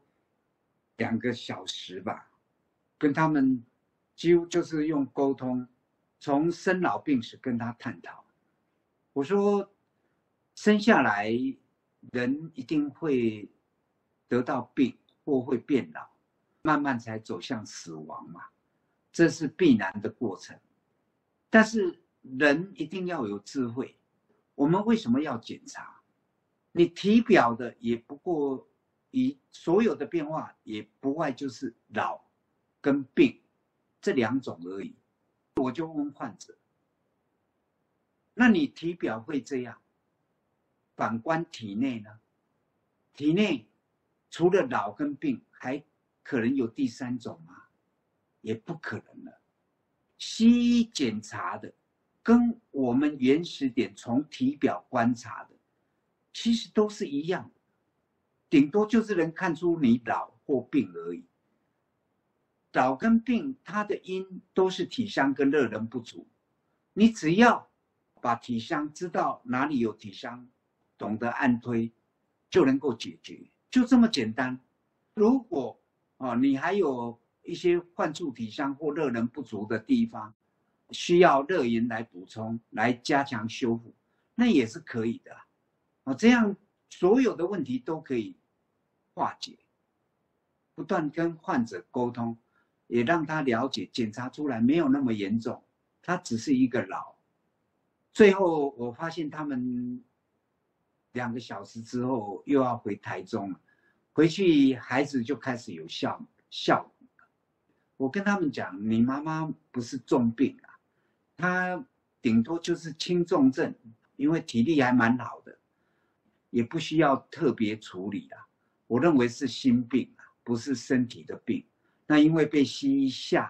2个小时吧，跟他们几乎就是用沟通，从生老病死跟他探讨。我说，生下来人一定会得到病或会变老，慢慢才走向死亡嘛，这是必然的过程。但是人一定要有智慧，我们为什么要检查？你体表的也不过所有的变化也不外就是老跟病这2种而已。我就问患者，那你体表会这样，反观体内呢？体内除了老跟病，还可能有第3种吗？也不可能了。西医检查的跟我们原始点从体表观察的其实都是一样的，顶多就是能看出你老或病而已。老跟病它的因都是体香跟热能不足，你只要把体香知道哪里有体香，懂得按推就能够解决，就这么简单。如果你还有一些患处体香或热能不足的地方，需要热饮来补充来加强修复，那也是可以的。这样所有的问题都可以化解。不断跟患者沟通，也让他了解检查出来没有那么严重，他只是一个老。最后我发现他们2个小时之后又要回台中了，回去孩子就开始有效果。我跟他们讲，你妈妈不是重病啊，她顶多就是轻重症，因为体力还蛮好的，也不需要特别处理啦。我认为是心病啊，不是身体的病。那因为被西医吓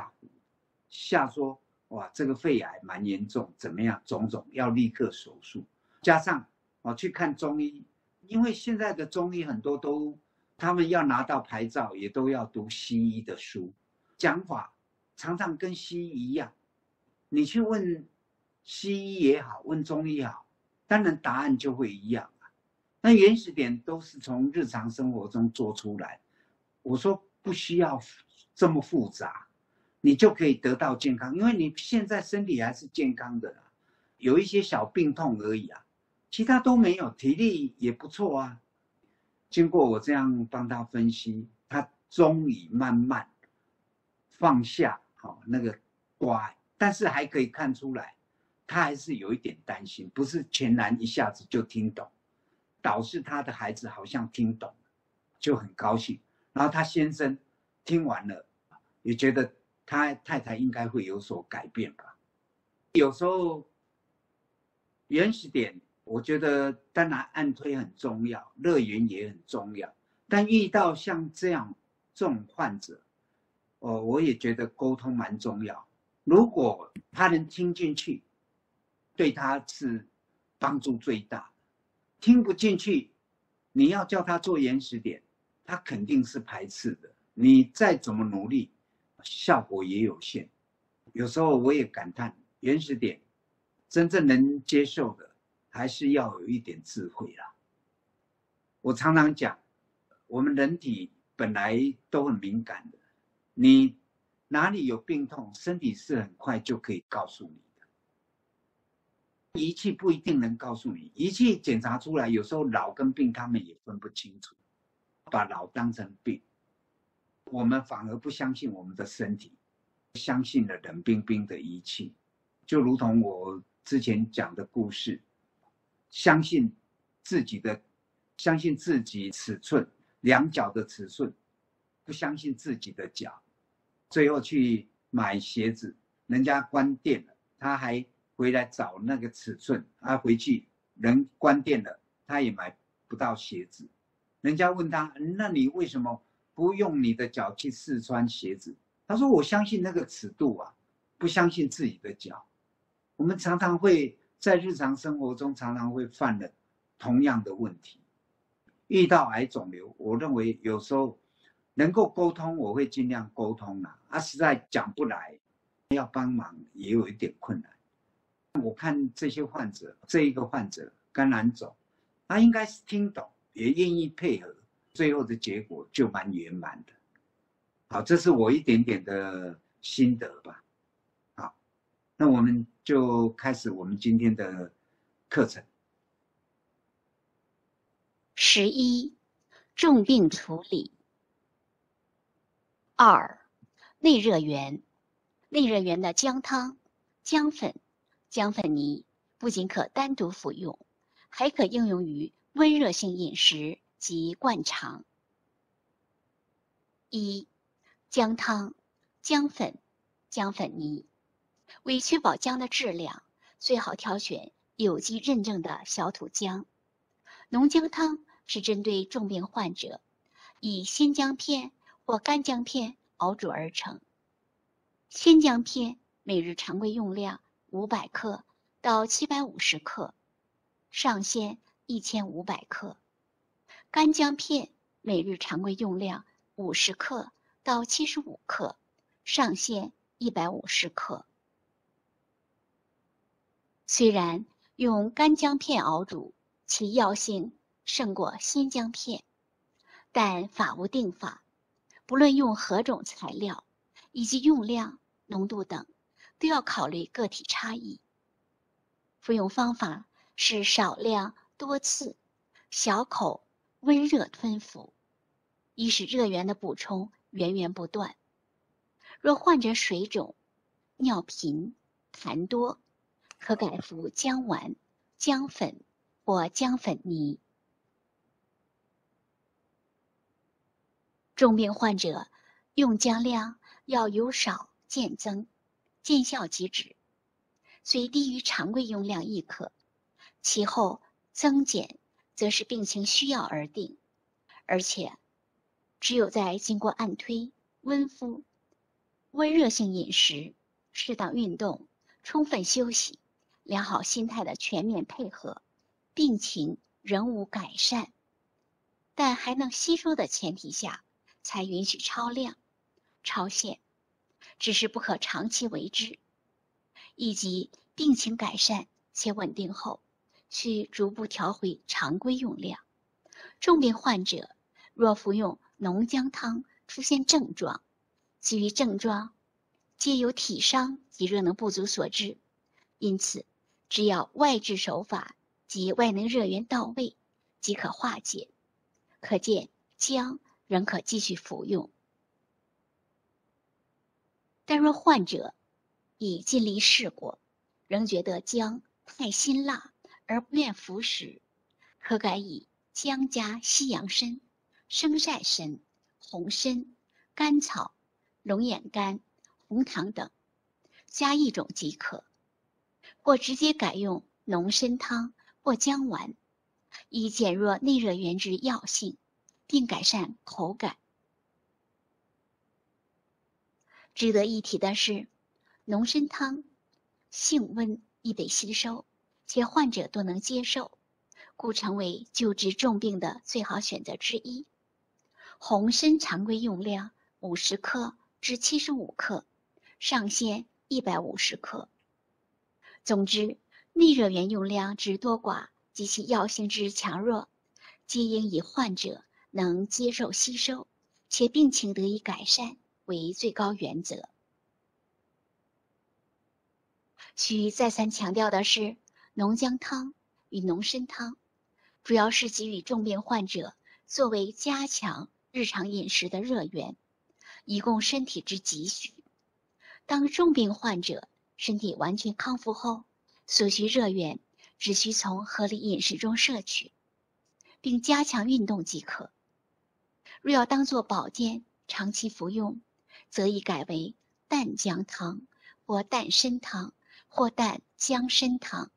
说，哇，这个肺癌蛮严重，怎么样，种种要立刻手术。加上去看中医，因为现在的中医很多都他们要拿到牌照，也都要读西医的书，讲法常常跟西医一样。你去问西医也好，问中医也好，当然答案就会一样。那原始点都是从日常生活中做出来， 我说不需要这么复杂，你就可以得到健康，因为你现在身体还是健康的啦，有一些小病痛而已啊，其他都没有，体力也不错啊。经过我这样帮他分析，他终于慢慢放下那个挂碍，但是还可以看出来，他还是有一点担心，不是全然一下子就听懂。导致他的孩子好像听懂，就很高兴。然后他先生听完了，也觉得他太太应该会有所改变吧。有时候原始点，我觉得当然按推很重要，乐园也很重要，但遇到像这种患者，我也觉得沟通蛮重要。如果他能听进去，对他是帮助最大。听不进去，你要叫他做原始点，他肯定是排斥的。你再怎么努力，效果也有限。有时候我也感叹，原始点真正能接受的，还是要有一点智慧啦。我常常讲，我们人体本来都很敏感的，你哪里有病痛，身体是很快就可以告诉你。仪器不一定能告诉你，仪器检查出来，有时候老跟病他们也分不清楚，把老当成病。我们反而不相信我们的身体，相信了冷冰冰的仪器，就如同我之前讲的故事，相信自己尺寸，量脚的尺寸，不相信自己的脚，最后去买鞋子，人家关店了，他还回来找那个尺寸，回去人关店了，他也买不到鞋子。人家问他，那你为什么不用你的脚去试穿鞋子？他说我相信那个尺度啊，不相信自己的脚。我们常常会在日常生活中常常会犯了同样的问题。遇到癌肿瘤，我认为有时候能够沟通，我会尽量沟通啦。实在讲不来，要帮忙也有一点困难。我看这些患者，这一个患者肝囊肿，他应该是听懂，也愿意配合，最后的结果就蛮圆满的。好，这是我一点点的心得吧。好，那我们就开始我们今天的课程。 11. 重病处理。2. 内热源。内热源的姜汤、姜粉、姜粉泥不仅可单独服用，还可应用于温热性饮食及灌肠。1. 姜汤、姜粉、姜粉泥。为确保姜的质量，最好挑选有机认证的小土姜。浓姜汤是针对重病患者，以鲜姜片或干姜片熬煮而成。鲜姜片每日常规用量500克到750克，上限1500克。干姜片每日常规用量50克到75克，上限150克。虽然用干姜片熬煮，其药性胜过鲜姜片，但法无定法，不论用何种材料，以及用量、浓度等，都要考虑个体差异。服用方法是少量多次，小口温热吞服，以使热源的补充源源不断。若患者水肿、尿频、痰多，可改服姜丸、姜粉或姜粉泥。重病患者用姜量要由少渐增，见效即止，虽低于常规用量亦可，其后增减则是病情需要而定，而且只有在经过按推、温敷、温热性饮食、适当运动、充分休息、良好心态的全面配合，病情仍无改善，但还能吸收的前提下，才允许超量、超限，只是不可长期为之，以及病情改善且稳定后，需逐步调回常规用量。重病患者若服用浓姜汤出现症状，其余症状皆由体伤及热能不足所致，因此只要外治手法及外能热源到位，即可化解。可见姜仍可继续服用。但若患者已尽力试过，仍觉得姜太辛辣而不愿服食，可改以姜加西洋参、生晒参、红参、甘草、龙眼干、红糖等，加一种即可，或直接改用浓参汤或姜丸，以减弱内热源之药性，并改善口感。值得一提的是，浓参汤性温，易被吸收，且患者都能接受，故成为救治重病的最好选择之一。红参常规用量50克至75克，上限150克。总之，内热源用量之多寡及其药性之强弱，皆应以患者能接受吸收，且病情得以改善为最高原则。需再三强调的是，浓姜汤与浓参汤主要是给予重病患者作为加强日常饮食的热源，以供身体之急需。当重病患者身体完全康复后，所需热源只需从合理饮食中摄取，并加强运动即可。若要当作保健长期服用，则宜改为淡姜汤或淡参汤或淡姜参汤。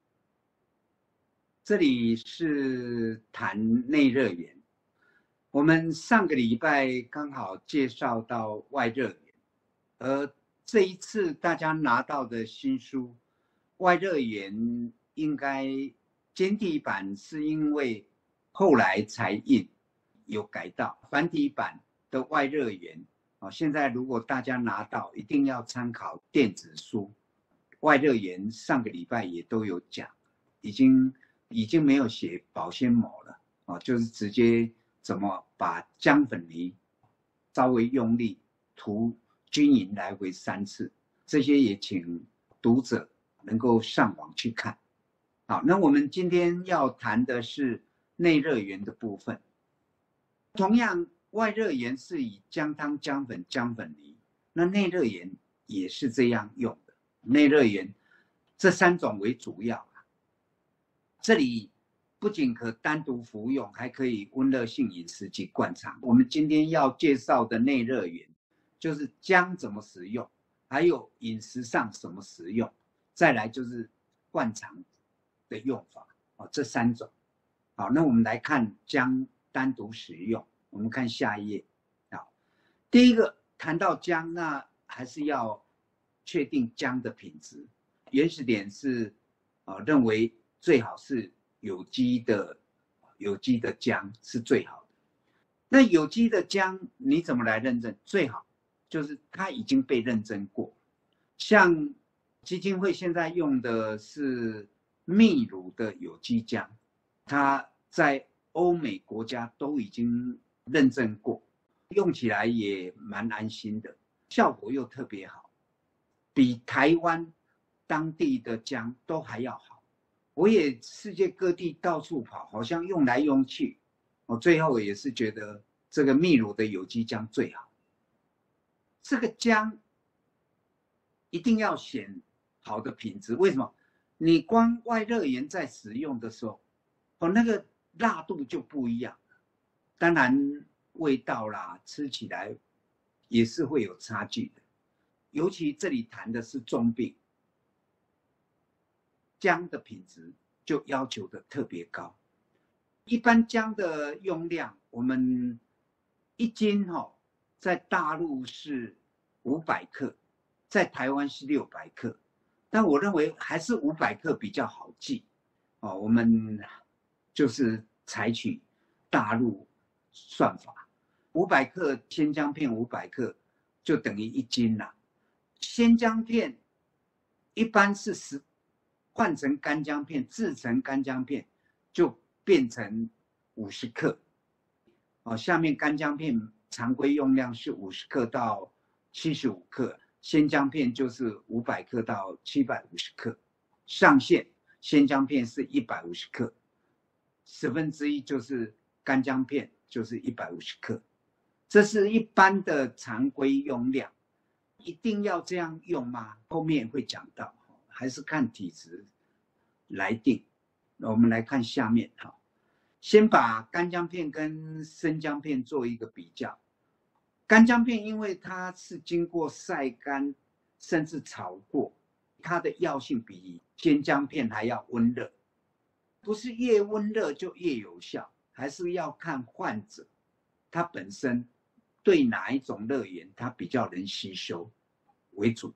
这里是谈内热源。我们上个礼拜刚好介绍到外热源，而这一次大家拿到的新书外热源应该简体版是因为后来才印，有改到繁体版的外热源。现在如果大家拿到，一定要参考电子书。外热源上个礼拜也都有讲，已经没有写保鲜膜了，就是直接怎么把姜粉泥稍微用力涂均匀来回3次，这些也请读者能够上网去看。好，那我们今天要谈的是内热源的部分。同样，外热源是以姜汤、姜粉、姜粉泥，那内热源也是这样用的。内热源这3种为主要。这里不仅可单独服用，还可以温热性饮食及灌肠。我们今天要介绍的内热源，就是姜怎么使用，还有饮食上怎么使用，再来就是灌肠的用法，这3种。好，那我们来看姜单独使用。我们看下一页。好，第一个谈到姜，那还是要确定姜的品质。原始点是认为最好是有机的姜是最好的。那有机的姜你怎么来认证？最好就是它已经被认证过。像基金会现在用的是秘鲁的有机姜，它在欧美国家都已经认证过，用起来也蛮安心的，效果又特别好，比台湾当地的姜都还要好。我也世界各地到处跑，好像用来用去，我最后也是觉得这个秘鲁的有机姜最好。这个姜一定要选好的品质，为什么？你光外热源在使用的时候，那个辣度就不一样，当然味道啦，吃起来也是会有差距的。尤其这里谈的是重病，姜的品质就要求的特别高。一般姜的用量，我们1斤在大陆是500克，在台湾是600克，但我认为还是500克比较好记。我们就是采取大陆算法，500克鲜姜片500克就等于1斤啦。鲜姜片一般是换成干姜片，制成干姜片就变成50克。 下面干姜片常规用量是50克到75克，鲜姜片就是500克到750克，上限鲜姜片是150克，1/10就是干姜片就是150克，这是一般的常规用量。一定要这样用吗？后面会讲到，还是看体质来定。我们来看下面，先把干姜片跟生姜片做一个比较。干姜片因为它是经过晒干甚至炒过，它的药性比鲜姜片还要温热，不是越温热就越有效，还是要看患者他本身对哪一种热源它比较能吸收为主。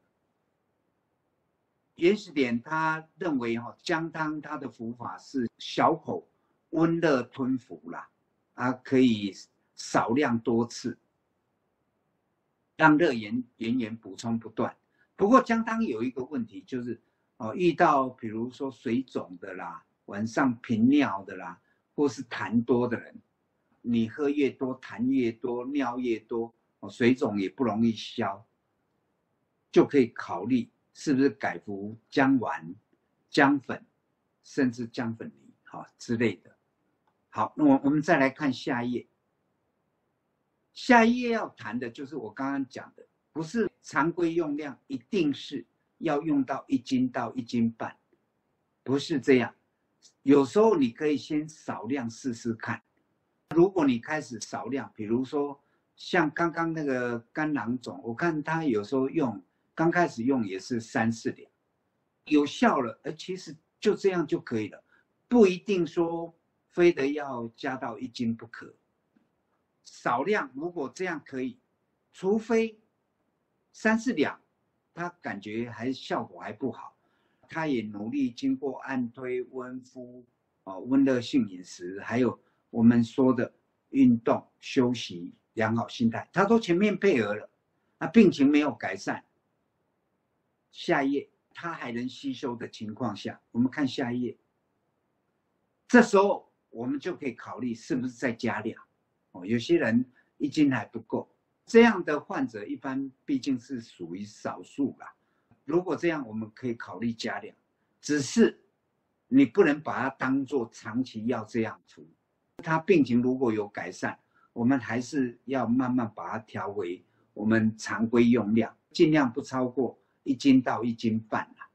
原始点他认为姜汤它的服法是小口温热吞服啦，可以少量多次，让热源源源补充不断。不过姜汤有一个问题，就是遇到比如说水肿的啦，晚上频尿的啦，或是痰多的人，你喝越多，痰越多，尿越多，水肿也不容易消，就可以考虑是不是改服姜丸、姜粉，甚至姜粉泥之类的。好，那我们再来看下一页。下一页要谈的就是我刚刚讲的，不是常规用量一定是要用到1斤到1斤半，不是这样。有时候你可以先少量试试看。如果你开始少量，比如说像刚刚那个肝囊肿，我看他有时候刚开始用也是3、4两，有效了，其实就这样就可以了，不一定说非得要加到1斤不可。少量如果这样可以，除非3、4两，他感觉效果还不好，他也努力经过按推、温敷、温热性饮食，还有我们说的运动、休息、良好心态，他都全面配合了，病情没有改善。下一页，它还能吸收的情况下，我们看下一页。这时候我们就可以考虑是不是再加量。有些人1斤还不够，这样的患者一般毕竟是属于少数啦。如果这样，我们可以考虑加量，只是你不能把它当作长期要这样服。他病情如果有改善，我们还是要慢慢把它调回我们常规用量，尽量不超过1斤到1斤半啦。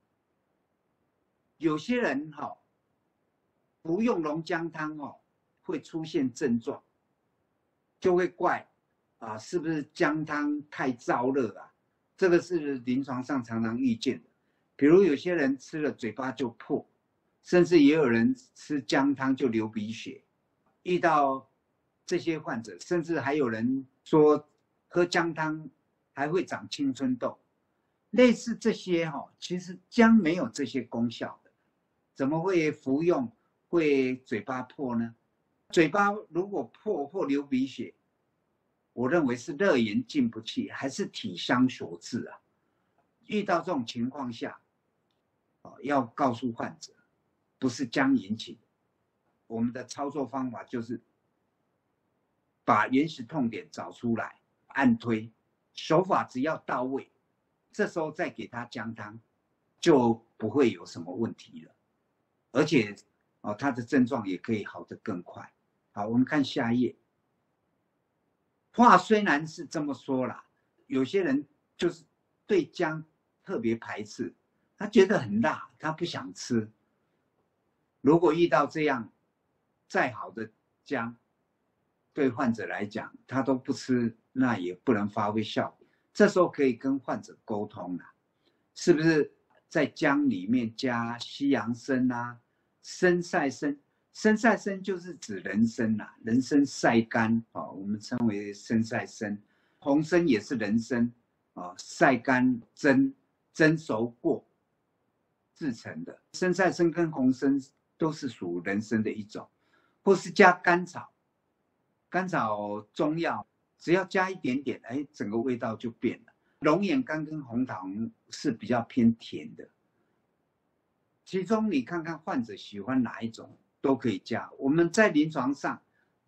有些人服用龙姜汤会出现症状，就会怪是不是姜汤太燥热啊？这个是临床上常常遇见的。比如有些人吃了嘴巴就破，甚至也有人吃姜汤就流鼻血。遇到这些患者，甚至还有人说喝姜汤还会长青春痘，类似这些其实姜没有这些功效的，怎么会服用会嘴巴破呢？嘴巴如果破或流鼻血，我认为是热源进不去，还是体伤所致啊。遇到这种情况下，要告诉患者，不是姜引起的。我们的操作方法就是把原始痛点找出来，按推，手法只要到位，这时候再给他姜汤，就不会有什么问题了。而且他的症状也可以好得更快。好，我们看下一页。话虽然是这么说啦，有些人就是对姜特别排斥，他觉得很辣，他不想吃。如果遇到这样再好的姜，对患者来讲他都不吃，那也不能发挥效果。这时候可以跟患者沟通啦，是不是在姜里面加西洋参啊、生晒参？生晒参就是指人参啦，人参晒干我们称为生晒参。红参也是人参晒干蒸熟过制成的。生晒参跟红参都是属人参的一种，或是加甘草。甘草中药只要加一点点，整个味道就变了。龙眼干跟红糖是比较偏甜的，其中你看看患者喜欢哪一种都可以加。我们在临床上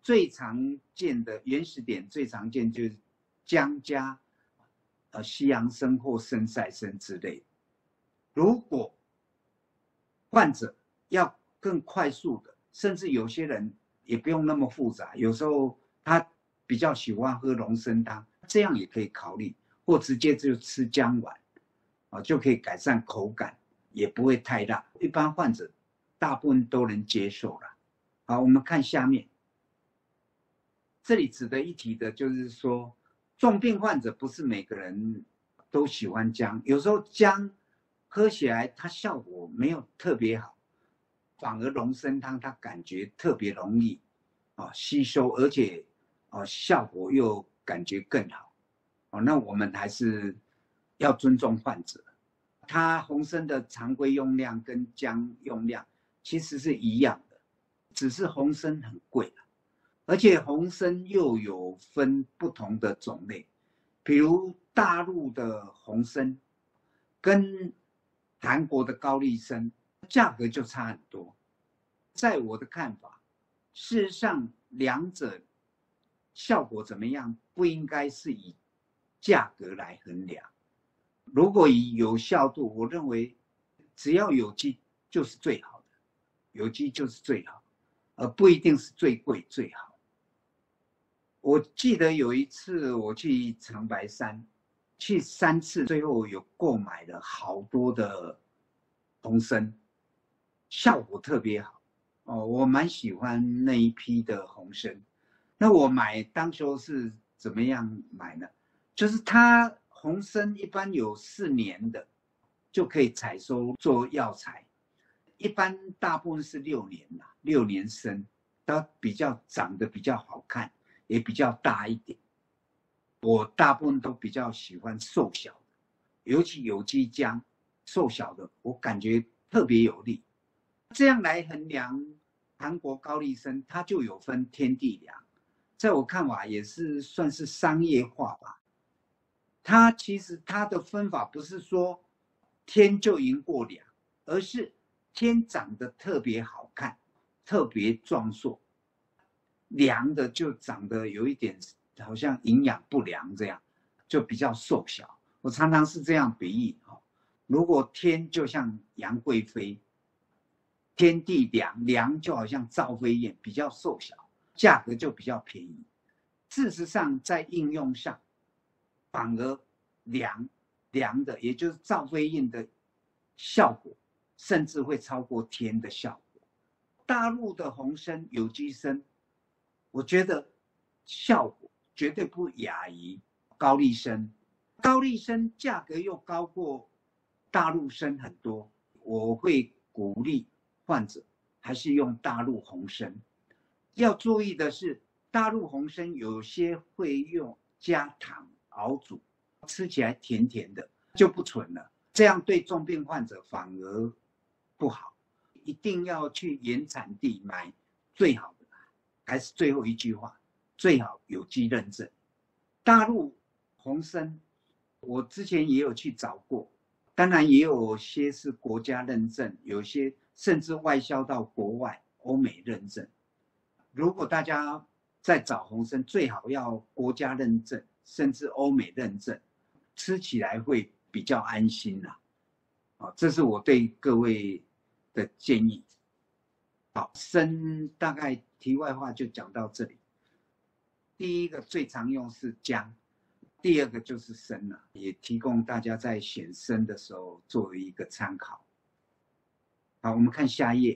最常见的原始点最常见就是姜加西洋参或生菜参之类的。如果患者要更快速的，甚至有些人也不用那么复杂，有时候他比较喜欢喝龙参汤，这样也可以考虑，或直接就吃姜丸就可以改善口感，也不会太辣，一般患者大部分都能接受了。好，我们看下面，这里值得一提的就是说，重病患者不是每个人都喜欢姜，有时候姜喝起来它效果没有特别好，反而龙参汤它感觉特别容易吸收，而且效果又感觉更好那我们还是要尊重患者，它红参的常规用量跟姜用量其实是一样的，只是红参很贵了，而且红参又有分不同的种类，比如大陆的红参跟韩国的高丽参价格就差很多。在我的看法，事实上两者效果怎么样不应该是以价格来衡量，如果以有效度，我认为只要有机就是最好的，有机就是最好，而不一定是最贵最好。我记得有一次我去长白山，去3次，最后有购买了好多的红参，效果特别好我蛮喜欢那一批的红参。那我买当时候是怎么样买呢？就是它红参一般有4年的就可以采收做药材，一般大部分是6年啦，6年参，它比较长得比较好看，也比较大一点。我大部分都比较喜欢瘦小的，尤其有机姜，瘦小的我感觉特别有力。这样来衡量韩国高丽参，它就有分天地良，在我看法也是算是商业化吧。它其实它的分法不是说天就赢过良，而是天长得特别好看，特别壮硕，良的就长得有一点好像营养不良这样，就比较瘦小。我常常是这样比喻如果天就像杨贵妃，天地良，良就好像赵飞燕，比较瘦小，价格就比较便宜。事实上在应用上反而良的，也就是赵飞燕的效果甚至会超过天的效果。大陆的红参有机参，我觉得效果绝对不亚于高丽参，高丽参价格又高过大陆参很多，我会鼓励患者还是用大陆红参。要注意的是，大陆红参有些会用加糖熬煮，吃起来甜甜的，就不纯了，这样对重病患者反而不好。一定要去原产地买最好的，还是最后一句话，最好有机认证。大陆红参我之前也有去找过，当然也有些是国家认证，有些甚至外销到国外欧美认证。如果大家在找红参，最好要国家认证甚至欧美认证，吃起来会比较安心啦这是我对各位的建议。好，参大概题外话就讲到这里。第一个最常用是姜，第二个就是参了，也提供大家在选参的时候作为一个参考。好，我们看下一页。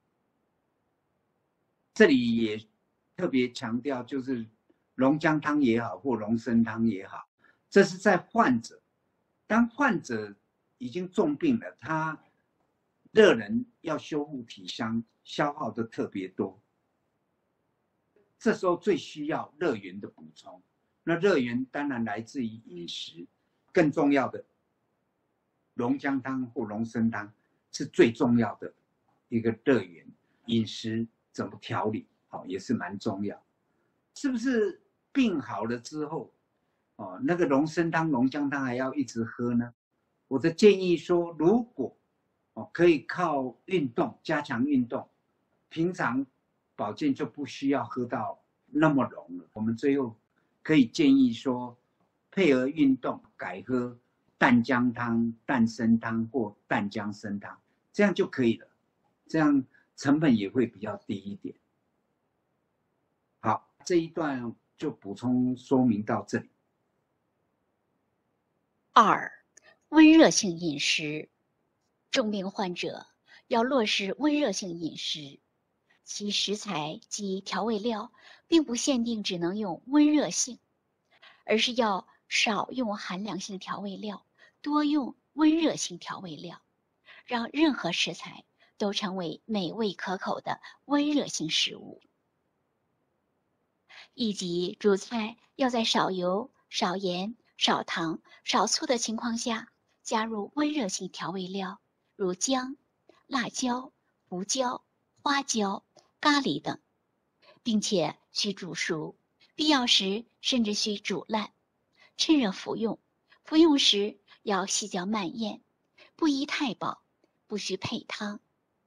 这里也特别强调，就是龙姜汤也好，或龙参汤也好，这是在患者，当患者已经重病了，他热能要修复体伤，消耗的特别多，这时候最需要热源的补充。那热源当然来自于饮食，更重要的龙姜汤或龙参汤是最重要的一个热源。饮食怎么调理也是蛮重要。是不是病好了之后那个龙参汤龙姜汤还要一直喝呢？我的建议说，如果可以靠运动加强运动，平常保健就不需要喝到那么浓了。我们最后可以建议说，配合运动改喝淡姜汤、淡参汤或淡姜参汤，这样就可以了。这样成本也会比较低一点。好，这一段就补充说明到这里。 2. 温热性饮食。重病患者要落实温热性饮食，其食材及调味料并不限定只能用温热性，而是要少用寒凉性调味料，多用温热性调味料，让任何食材都成为美味可口的温热性食物。以及主菜要在少油、少盐、少糖、少醋的情况下，加入温热性调味料，如姜、辣椒、胡椒、花椒、咖喱等，并且需煮熟，必要时甚至需煮烂，趁热服用。服用时要细嚼慢咽，不宜太饱，不需配汤。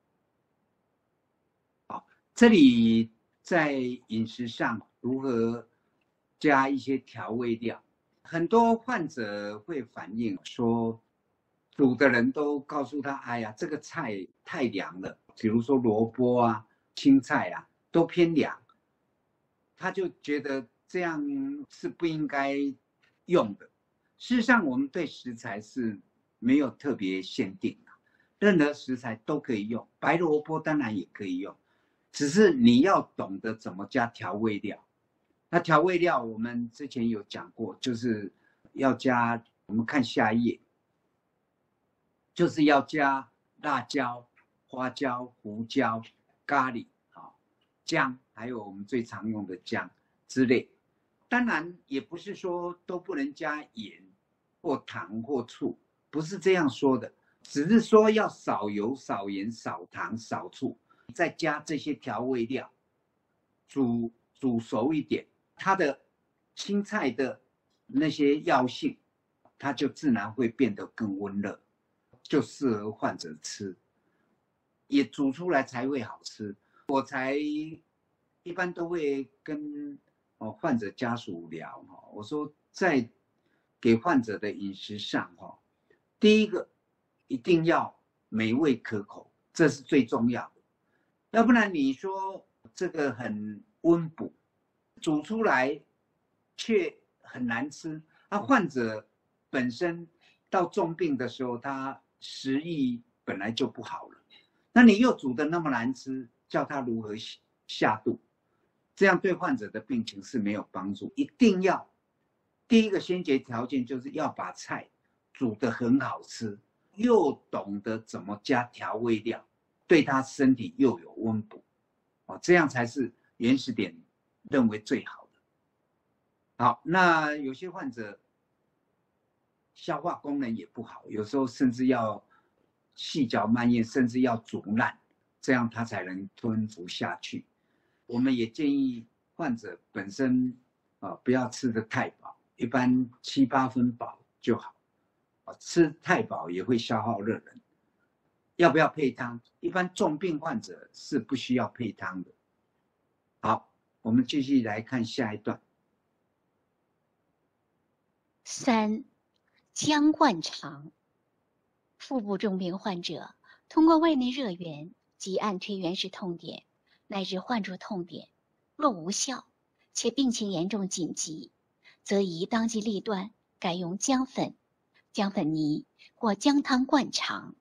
好，这里在饮食上如何加一些调味料？很多患者会反映说，煮的人都告诉他：“哎呀，这个菜太凉了，比如说萝卜啊、青菜啊，都偏凉。”他就觉得这样是不应该用的。事实上，我们对食材是没有特别限定的，任何食材都可以用，白萝卜当然也可以用，只是你要懂得怎么加调味料。那调味料我们之前有讲过，就是要加，我们看下一页，就是要加辣椒、花椒、胡椒、咖喱、姜，还有我们最常用的姜之类。当然也不是说都不能加盐或糖或醋，不是这样说的，只是说要少油、少盐、少糖、少醋，再加这些调味料，煮熟一点，它的青菜的那些药性，它就自然会变得更温热，就适合患者吃，也煮出来才会好吃。我才一般都会跟患者家属聊，我说在给患者的饮食上，第一个一定要美味可口，这是最重要的。要不然你说这个很温补，煮出来却很难吃，患者本身到重病的时候，他食欲本来就不好了，那你又煮得那么难吃，叫他如何下肚？这样对患者的病情是没有帮助。一定要第一个先决条件就是要把菜煮得很好吃，又懂得怎么加调味料，对他身体又有温补，这样才是原始点认为最好的。好，那有些患者消化功能也不好，有时候甚至要细嚼慢咽，甚至要煮烂，这样他才能吞服下去。我们也建议患者本身不要吃得太饱，一般7、8分饱就好。吃太饱也会消耗热能。要不要配汤？一般重病患者是不需要配汤的。好，我们继续来看下一段。 3. 姜灌肠。腹部重病患者通过外内热源及按推原始痛点乃至患处痛点，若无效且病情严重紧急，则宜当机立断改用姜粉、姜粉泥或姜汤灌肠。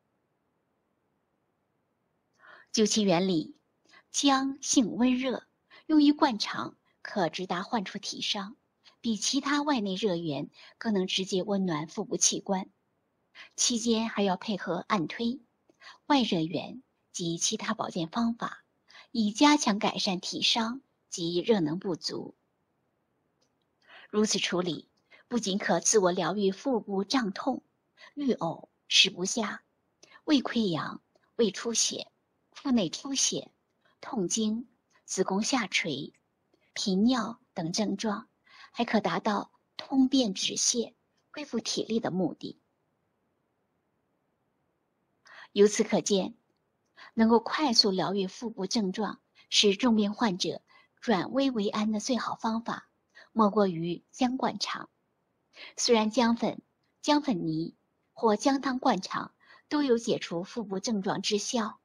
就其原理，姜性温热，用于灌肠可直达患处体上，比其他外内热源更能直接温暖腹部器官。期间还要配合按推、外热源及其他保健方法，以加强改善体伤及热能不足。如此处理，不仅可自我疗愈腹部胀痛、欲呕、食不下、胃溃疡、胃出血、腹内出血、痛经、子宫下垂、频尿等症状，还可达到通便止泻、恢复体力的目的。由此可见，能够快速疗愈腹部症状是重病患者转危为安的最好方法，莫过于姜灌肠。虽然姜粉、姜粉泥或姜汤灌肠都有解除腹部症状之效，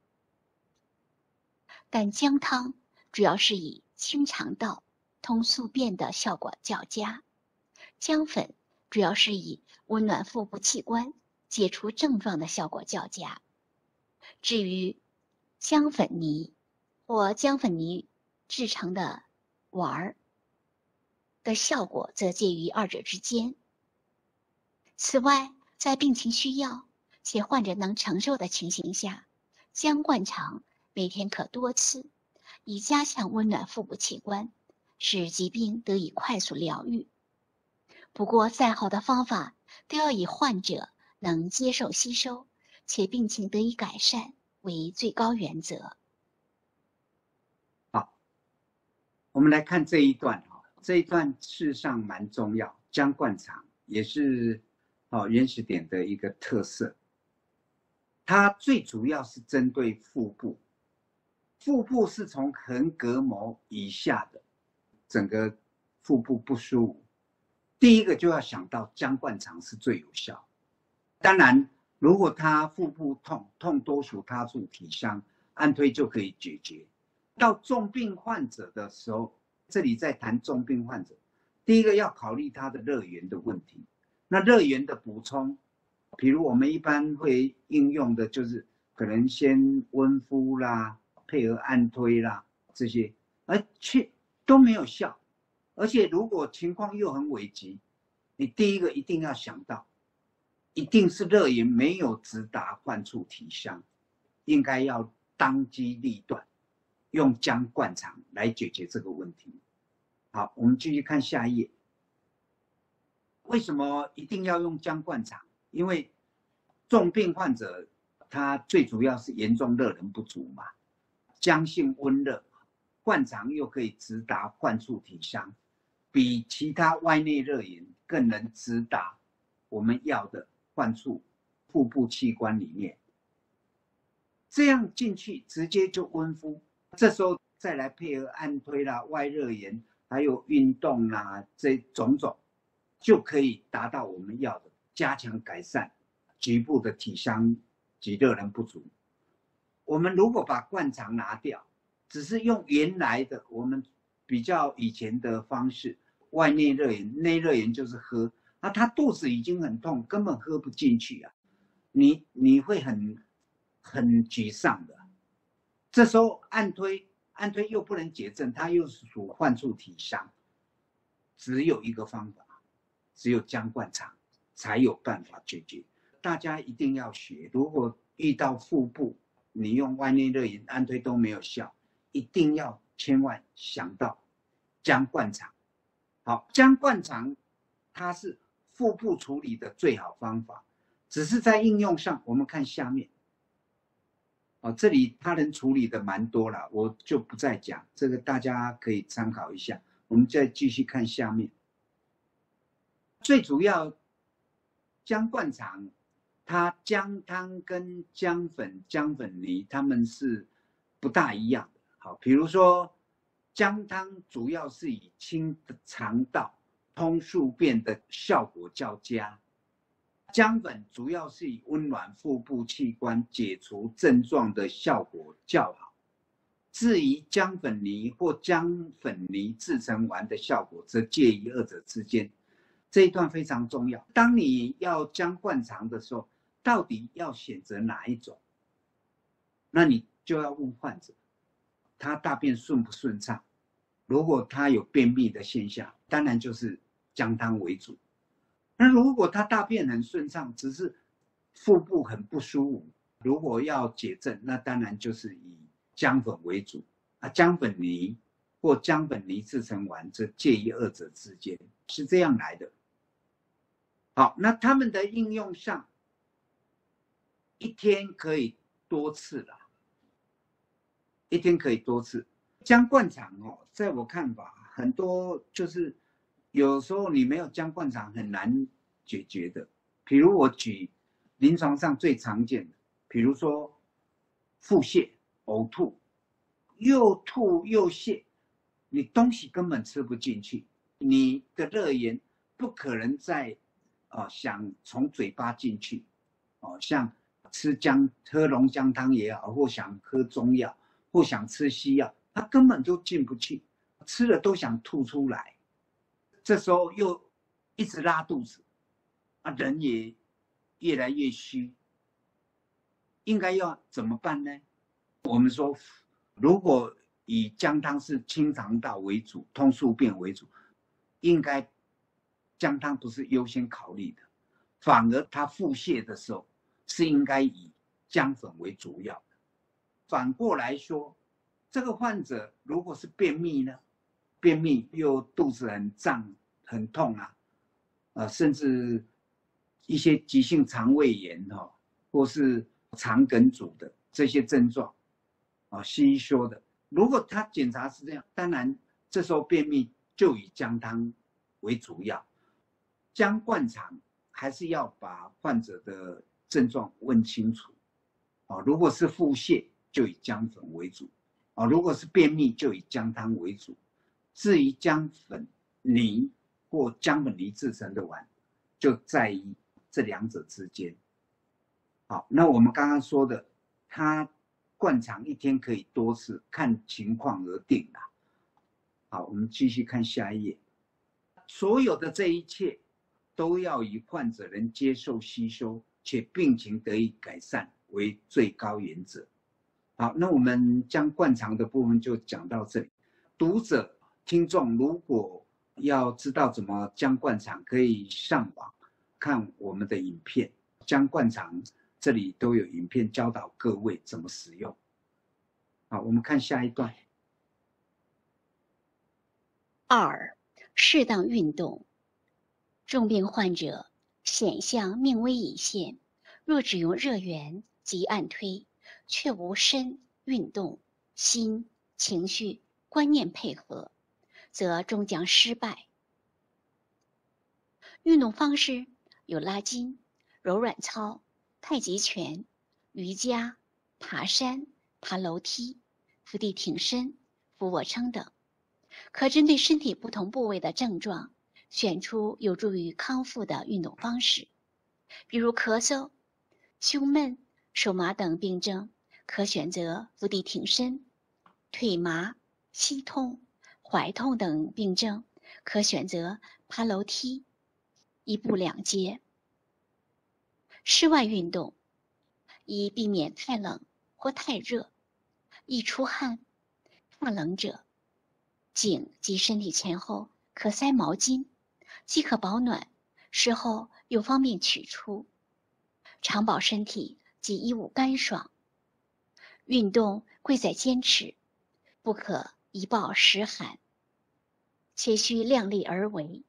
但姜汤主要是以清肠道、通宿便的效果较佳，姜粉主要是以温暖腹部器官、解除症状的效果较佳。至于姜粉泥或姜粉泥制成的丸儿的效果则介于二者之间。此外，在病情需要且患者能承受的情形下，姜灌肠每天可多次，以加强温暖腹部器官，使疾病得以快速疗愈。不过，再好的方法都要以患者能接受吸收，且病情得以改善为最高原则。 好，我们来看这一段哈，这一段事实上蛮重要，姜灌肠也是原始点的一个特色。它最主要是针对腹部，腹部是从横膈膜以下的整个腹部不舒服，第一个就要想到姜灌肠是最有效。当然，如果他腹部痛多属他处体香，按推就可以解决。到重病患者的时候，这里在谈重病患者，第一个要考虑他的热源的问题。那热源的补充，比如我们一般会应用的就是可能先温敷啦，配合按推啦这些，而却都没有效。而且如果情况又很危急，你第一个一定要想到，一定是热源没有直达患处体香，应该要当机立断，用姜灌肠来解决这个问题。好，我们继续看下一页。为什么一定要用姜灌肠？因为重病患者他最主要是严重热能不足嘛，姜性温热，灌肠又可以直达患处体香，比其他外内热源更能直达我们要的患处腹部器官里面。这样进去直接就温敷，这时候再来配合按推啦、外热源，还有运动啦，这种种就可以达到我们要的加强改善局部的体香及热能不足。我们如果把灌肠拿掉，只是用原来的我们比较以前的方式，外内热源，内热源就是喝，他肚子已经很痛，根本喝不进去啊，你会很沮丧的。这时候按推又不能解症，它又是属患处体香，只有一个方法，只有姜灌肠才有办法解决。大家一定要学，如果遇到腹部你用外内热源按推都没有效，一定要千万想到姜灌肠。好，姜灌肠它是腹部处理的最好方法，只是在应用上，我们看下面。这里它能处理的蛮多了，我就不再讲，这个大家可以参考一下。我们再继续看下面。最主要，姜灌肠，它姜汤跟姜粉、姜粉泥它们是不大一样的。好，比如说姜汤主要是以清肠道、通宿便的效果较佳。姜粉主要是以温暖腹部器官、解除症状的效果较好。至于姜粉泥或姜粉泥制成丸的效果，则介于二者之间。这一段非常重要。当你要姜灌肠的时候，到底要选择哪一种？那你就要问患者，他大便顺不顺畅？如果他有便秘的现象，当然就是姜汤为主。那如果他大便很顺畅，只是腹部很不舒服，如果要解症，那当然就是以姜粉为主姜粉泥或姜粉泥制成丸，则介于二者之间，是这样来的。好，那他们的应用上，一天可以多次啦，一天可以多次。姜灌肠在我看法，很多就是有时候你没有姜灌肠很难解决的。比如我举临床上最常见的，比如说腹泻、呕吐，又吐又泻， 你东西根本吃不进去，你的热源不可能再想从嘴巴进去，像喝龙姜汤也好，或想喝中药，或想吃西药，它根本都进不去，吃了都想吐出来，这时候又一直拉肚子，人也越来越虚，应该要怎么办呢？我们说，如果以姜汤是清肠道为主，通宿便为主，应该姜汤不是优先考虑的，反而他腹泻的时候是应该以姜粉为主要的。反过来说，这个患者如果是便秘呢，便秘又肚子很胀很痛甚至一些急性肠胃炎或是肠梗阻的这些症状西医说的，如果他检查是这样，当然这时候便秘就以姜汤为主要，姜灌肠还是要把患者的症状问清楚如果是腹泻就以姜粉为主如果是便秘就以姜汤为主，至于姜粉泥或姜粉泥制成的丸，就在于这两者之间。好，那我们刚刚说的，他灌肠一天可以多次，看情况而定啦。好，我们继续看下一页。所有的这一切都要以患者能接受吸收，且病情得以改善为最高原则。好，那我们将灌肠的部分就讲到这里。读者、听众如果要知道怎么姜灌肠，可以上网看我们的影片，姜灌肠这里都有影片教导各位怎么使用。好，我们看下一段。 2. 适当运动。重病患者显象命危已现，若只用热源及按推，却无身、运动、心、情绪、观念配合，则终将失败。运动方式有拉筋、柔软操、太极拳、瑜伽、爬山、爬楼梯、伏地挺身、俯卧撑等，可针对身体不同部位的症状，选出有助于康复的运动方式。比如咳嗽、胸闷、手麻等病症，可选择伏地挺身；腿麻、膝痛、踝痛等病症，可选择爬楼梯，一步两阶。室外运动以避免太冷或太热，易出汗、怕冷者，颈及身体前后可塞毛巾，既可保暖，事后又方便取出，常保身体及衣物干爽。运动贵在坚持，不可一暴十寒，且需量力而为。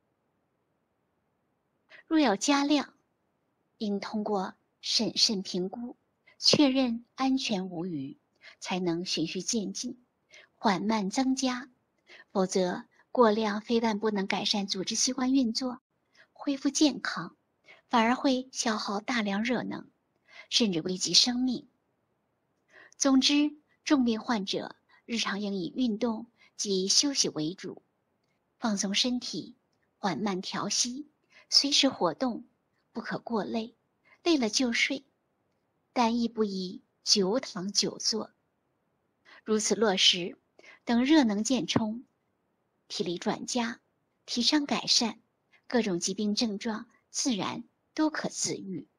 若要加量，应通过审慎评估，确认安全无虞，才能循序渐进，缓慢增加。否则过量非但不能改善组织器官运作、恢复健康，反而会消耗大量热能，甚至危及生命。总之，重病患者日常应以运动及休息为主，放松身体，缓慢调息，随时活动，不可过累，累了就睡，但亦不宜久躺久坐。如此落实，等热能渐充，体力转佳，提升改善，各种疾病症状自然都可自愈。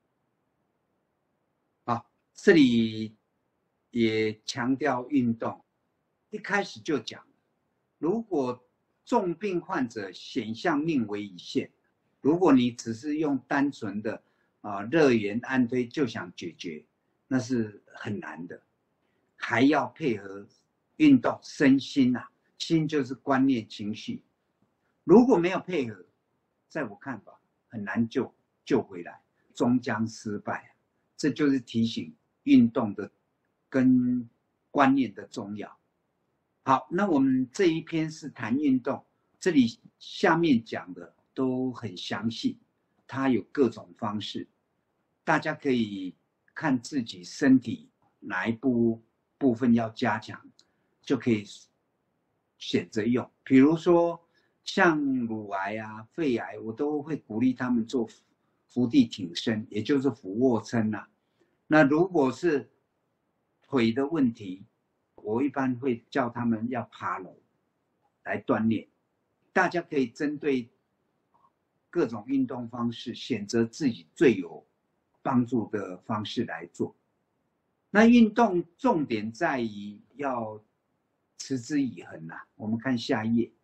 好，这里也强调运动，一开始就讲，如果重病患者显象命危已现，如果你只是用单纯的热源按推就想解决，那是很难的，还要配合运动身心心就是观念情绪，如果没有配合，在我看法很难救回来，终将失败。这就是提醒运动的跟观念的重要。好，那我们这一篇是谈运动，这里下面讲的都很详细，它有各种方式，大家可以看自己身体哪一部分要加强，就可以选择用。比如说像乳癌啊、肺癌，我都会鼓励他们做伏地挺身，也就是俯卧撑啊。那如果是腿的问题，我一般会叫他们要爬楼来锻炼。大家可以针对各种运动方式，选择自己最有帮助的方式来做。那运动重点在于要持之以恒啊。我们看下一页，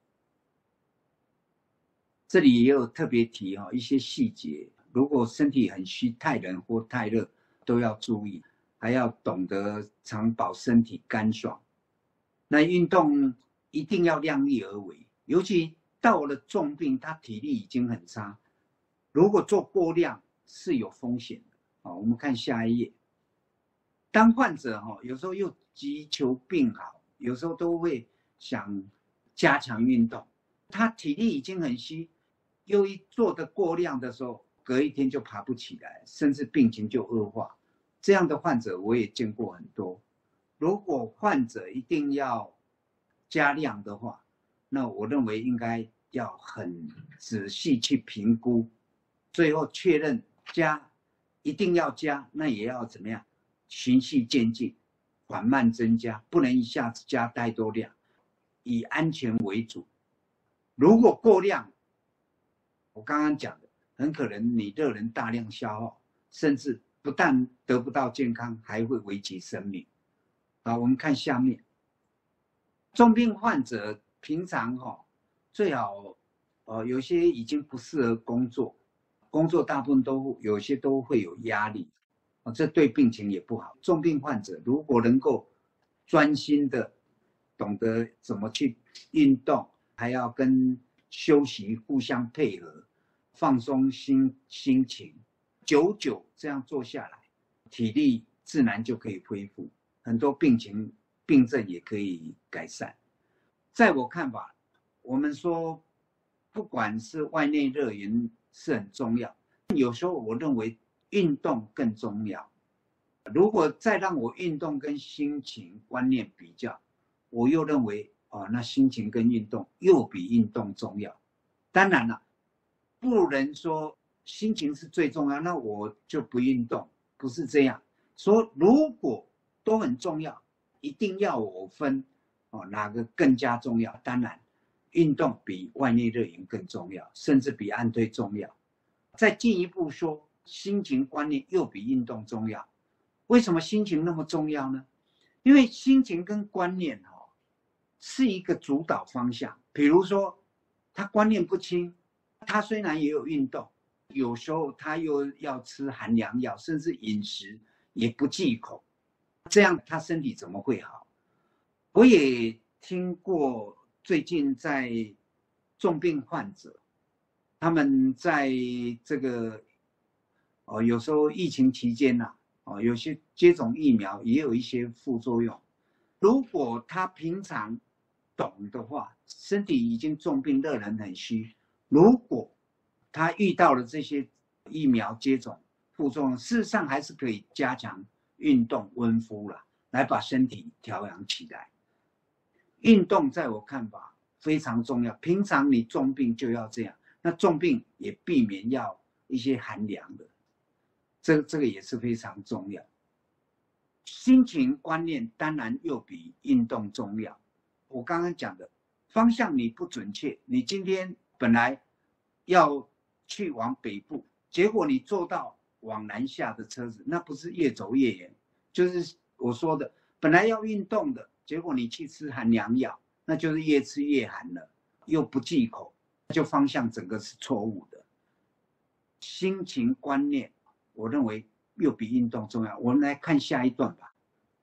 这里也有特别提一些细节。如果身体很虚、太冷或太热，都要注意，还要懂得常保身体干爽。那运动一定要量力而为，尤其到了重病，他体力已经很差，如果做过量是有风险的。我们看下一页。当患者有时候又急求病好，有时候都会想加强运动，他体力已经很虚，又一做的过量的时候，隔一天就爬不起来，甚至病情就恶化。这样的患者我也见过很多。如果患者一定要加量的话，那我认为应该要很仔细去评估，最后确认加一定要加，那也要怎么样？循序渐进，缓慢增加，不能一下子加太多量，以安全为主。如果过量，我刚刚讲的，很可能你热能大量消耗，甚至不但得不到健康，还会危及生命。好，我们看下面，重病患者平常最好有些已经不适合工作大部分都有些都会有压力。这对病情也不好。重病患者如果能够专心的懂得怎么去运动，还要跟休息互相配合，放松心情，久久这样做下来，体力自然就可以恢复，很多病症也可以改善。在我看法，我们说不管是外内热源是很重要，有时候我认为运动更重要。如果再让我运动跟心情观念比较，我又认为那心情跟运动又比运动重要。当然了，不能说心情是最重要，那我就不运动，不是这样说。如果都很重要，一定要我分哪个更加重要？当然，运动比外内热源更重要，甚至比按推重要。再进一步说，心情观念又比运动重要。为什么心情那么重要呢？因为心情跟观念是一个主导方向。比如说他观念不清，他虽然也有运动，有时候他又要吃寒凉药，甚至饮食也不忌口，这样他身体怎么会好？我也听过最近在重病患者，他们在这个有时候疫情期间有些接种疫苗也有一些副作用。如果他平常懂的话，身体已经重病，热能很虚，如果他遇到了这些疫苗接种副作用，事实上还是可以加强运动温敷啦，来把身体调养起来。运动在我看法非常重要，平常你重病就要这样，那重病也避免要一些寒凉的，这个也是非常重要。心情观念当然又比运动重要。我刚刚讲的方向你不准确，你今天本来要去往北部，结果你坐到往南下的车子，那不是越走越远，就是我说的本来要运动的，结果你去吃寒凉药，那就是越吃越寒了，又不忌口，就方向整个是错误的。心情观念我认为又比运动重要。我们来看下一段吧。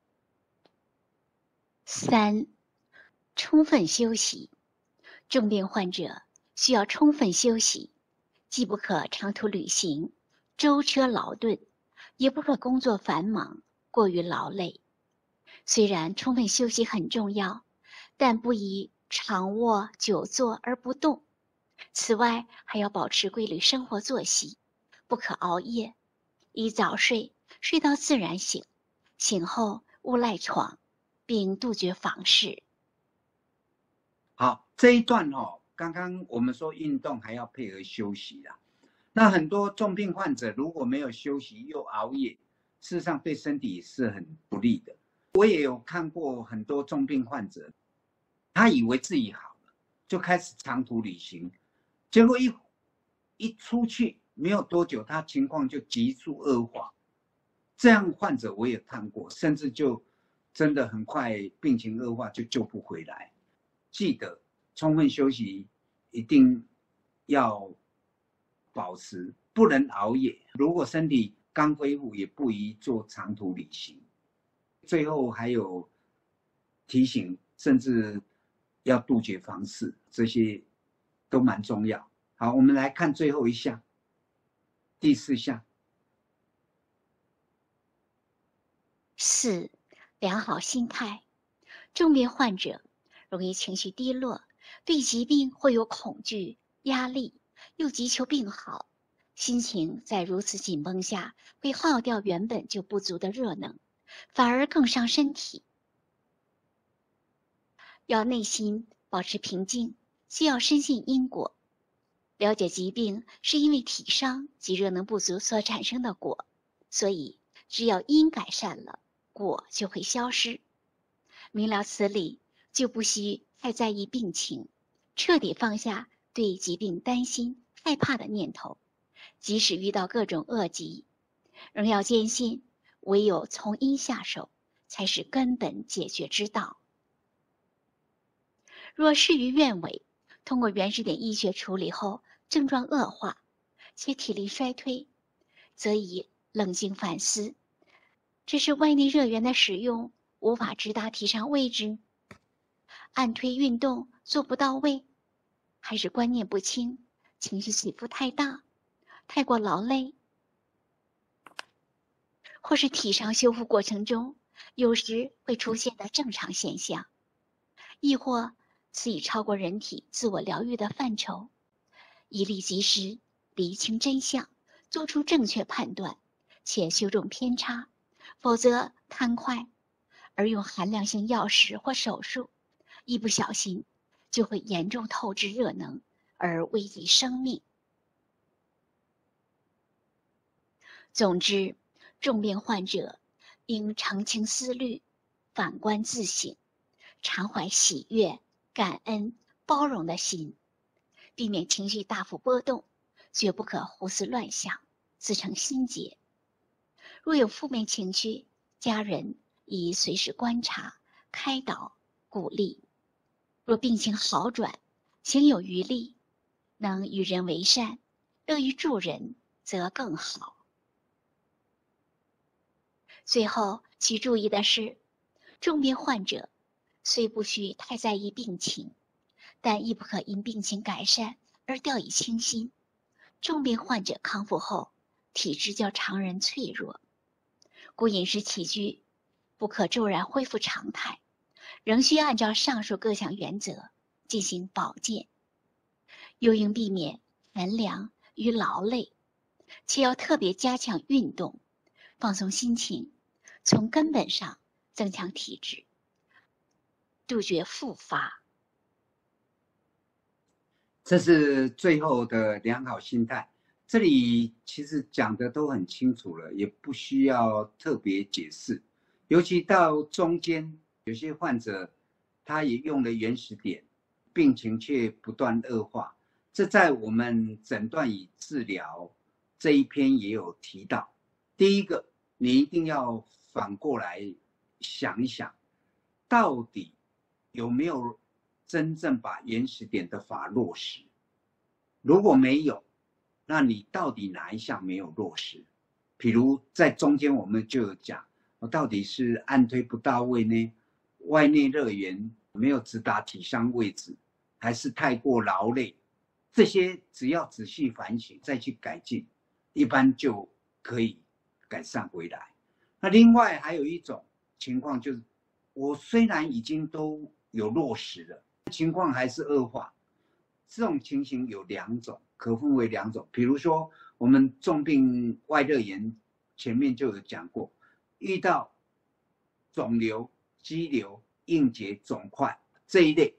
3. 充分休息。重病患者需要充分休息，既不可长途旅行，舟车劳顿，也不可工作繁忙，过于劳累。虽然充分休息很重要，但不宜长卧久坐而不动。此外，还要保持规律生活作息，不可熬夜，宜早睡，睡到自然醒，醒后勿赖床，并杜绝房事。 好，这一段刚刚我们说运动还要配合休息啦。那很多重病患者如果没有休息又熬夜，事实上对身体是很不利的。我也有看过很多重病患者，他以为自己好了，就开始长途旅行，结果一出去没有多久，他情况就急速恶化。这样患者我也看过，甚至就真的很快病情恶化，就救不回来。记得充分休息一定要保持，不能熬夜。如果身体刚恢复，也不宜做长途旅行。最后还有提醒，甚至要杜绝房事，这些都蛮重要。好，我们来看最后一项，第4项。 4. 良好心态。重病患者容易情绪低落，对疾病会有恐惧、压力，又急求病好，心情在如此紧绷下，会耗掉原本就不足的热能，反而更伤身体。要内心保持平静，需要深信因果，了解疾病是因为体伤及热能不足所产生的果，所以只要因改善了，果就会消失。明了此理，就不需太在意病情，彻底放下对疾病担心、害怕的念头。即使遇到各种恶疾，仍要坚信，唯有从因下手，才是根本解决之道。若事与愿违，通过原始点医学处理后，症状恶化，且体力衰退，则宜冷静反思，这是外内热源的使用无法直达体上位置，按推运动做不到位，还是观念不清，情绪起伏太大，太过劳累，或是体上修复过程中有时会出现的正常现象，亦或此已超过人体自我疗愈的范畴，一力及时，厘清真相，做出正确判断，且修正偏差，否则贪快而用寒凉性药食或手术，一不小心就会严重透支热能而危及生命。总之，重病患者应澄清思虑，反观自省，常怀喜悦、感恩、包容的心，避免情绪大幅波动，绝不可胡思乱想，自成心结。若有负面情绪，家人宜随时观察、开导、鼓励。若病情好转，行有余力，能与人为善，乐于助人，则更好。最后需注意的是，重病患者虽不需太在意病情，但亦不可因病情改善而掉以轻心。重病患者康复后，体质较常人脆弱，故饮食起居不可骤然恢复常态，仍需按照上述各项原则进行保健，又应避免寒凉与劳累，且要特别加强运动，放松心情，从根本上增强体质，杜绝复发。 这是最后的良好心态。这里其实讲的都很清楚了，也不需要特别解释。尤其到中间，有些患者他也用了原始点，病情却不断恶化。这在我们诊断与治疗这一篇也有提到。第一个，你一定要反过来想一想，到底有没有真正把原始点的法落实？如果没有，那你到底哪一项没有落实？比如在中间我们就有讲，到底是按推不到位呢？外内热源没有直达体上位置，还是太过劳累？这些只要仔细反省，再去改进，一般就可以改善回来。那另外还有一种情况就是，我虽然已经都有落实了，情况还是恶化。这种情形有2种，可分为2种。比如说我们重病外热炎前面就有讲过，遇到肿瘤、肌瘤、硬结、肿块这一类，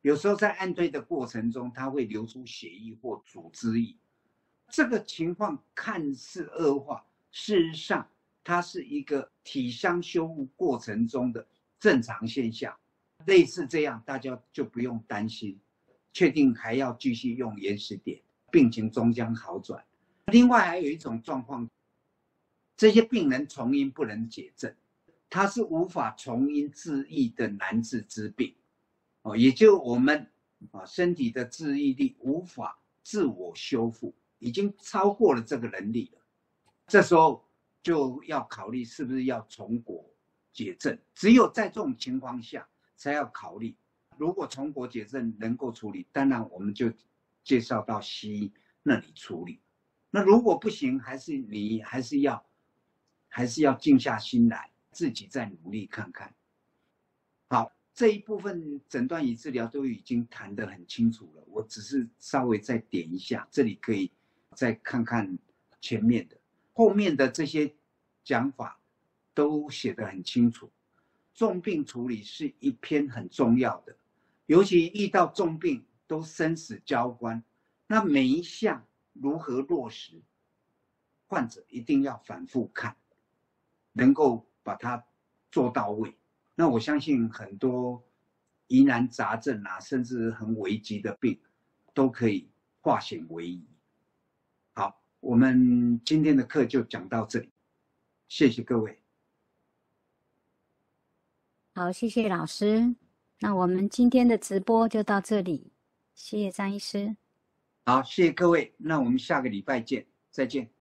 有时候在按推的过程中，它会流出血液或组织液。这个情况看似恶化，事实上它是一个体相修复过程中的正常现象。类似这样，大家就不用担心，确定还要继续用延时碘，病情终将好转。另外还有一种状况，这些病人从因不能解症，它是无法从因治愈的难治之病，也就我们身体的治愈力无法自我修复，已经超过了这个能力了。这时候就要考虑是不是要从国解症，只有在这种情况下才要考虑。如果从国解症能够处理，当然我们就介绍到西医那里处理。那如果不行，还是要静下心来，自己再努力看看。好，这一部分诊断与治疗都已经谈得很清楚了，我只是稍微再点一下，这里可以再看看前面的，后面的这些讲法都写得很清楚。重病处理是一篇很重要的，尤其遇到重病都生死交关，那每一项如何落实，患者一定要反复看，能够把它做到位。那我相信很多疑难杂症甚至很危急的病，都可以化险为夷。好，我们今天的课就讲到这里，谢谢各位。 好，谢谢老师。那我们今天的直播就到这里，谢谢张医师。 好，谢谢各位，那我们下个礼拜见，再见。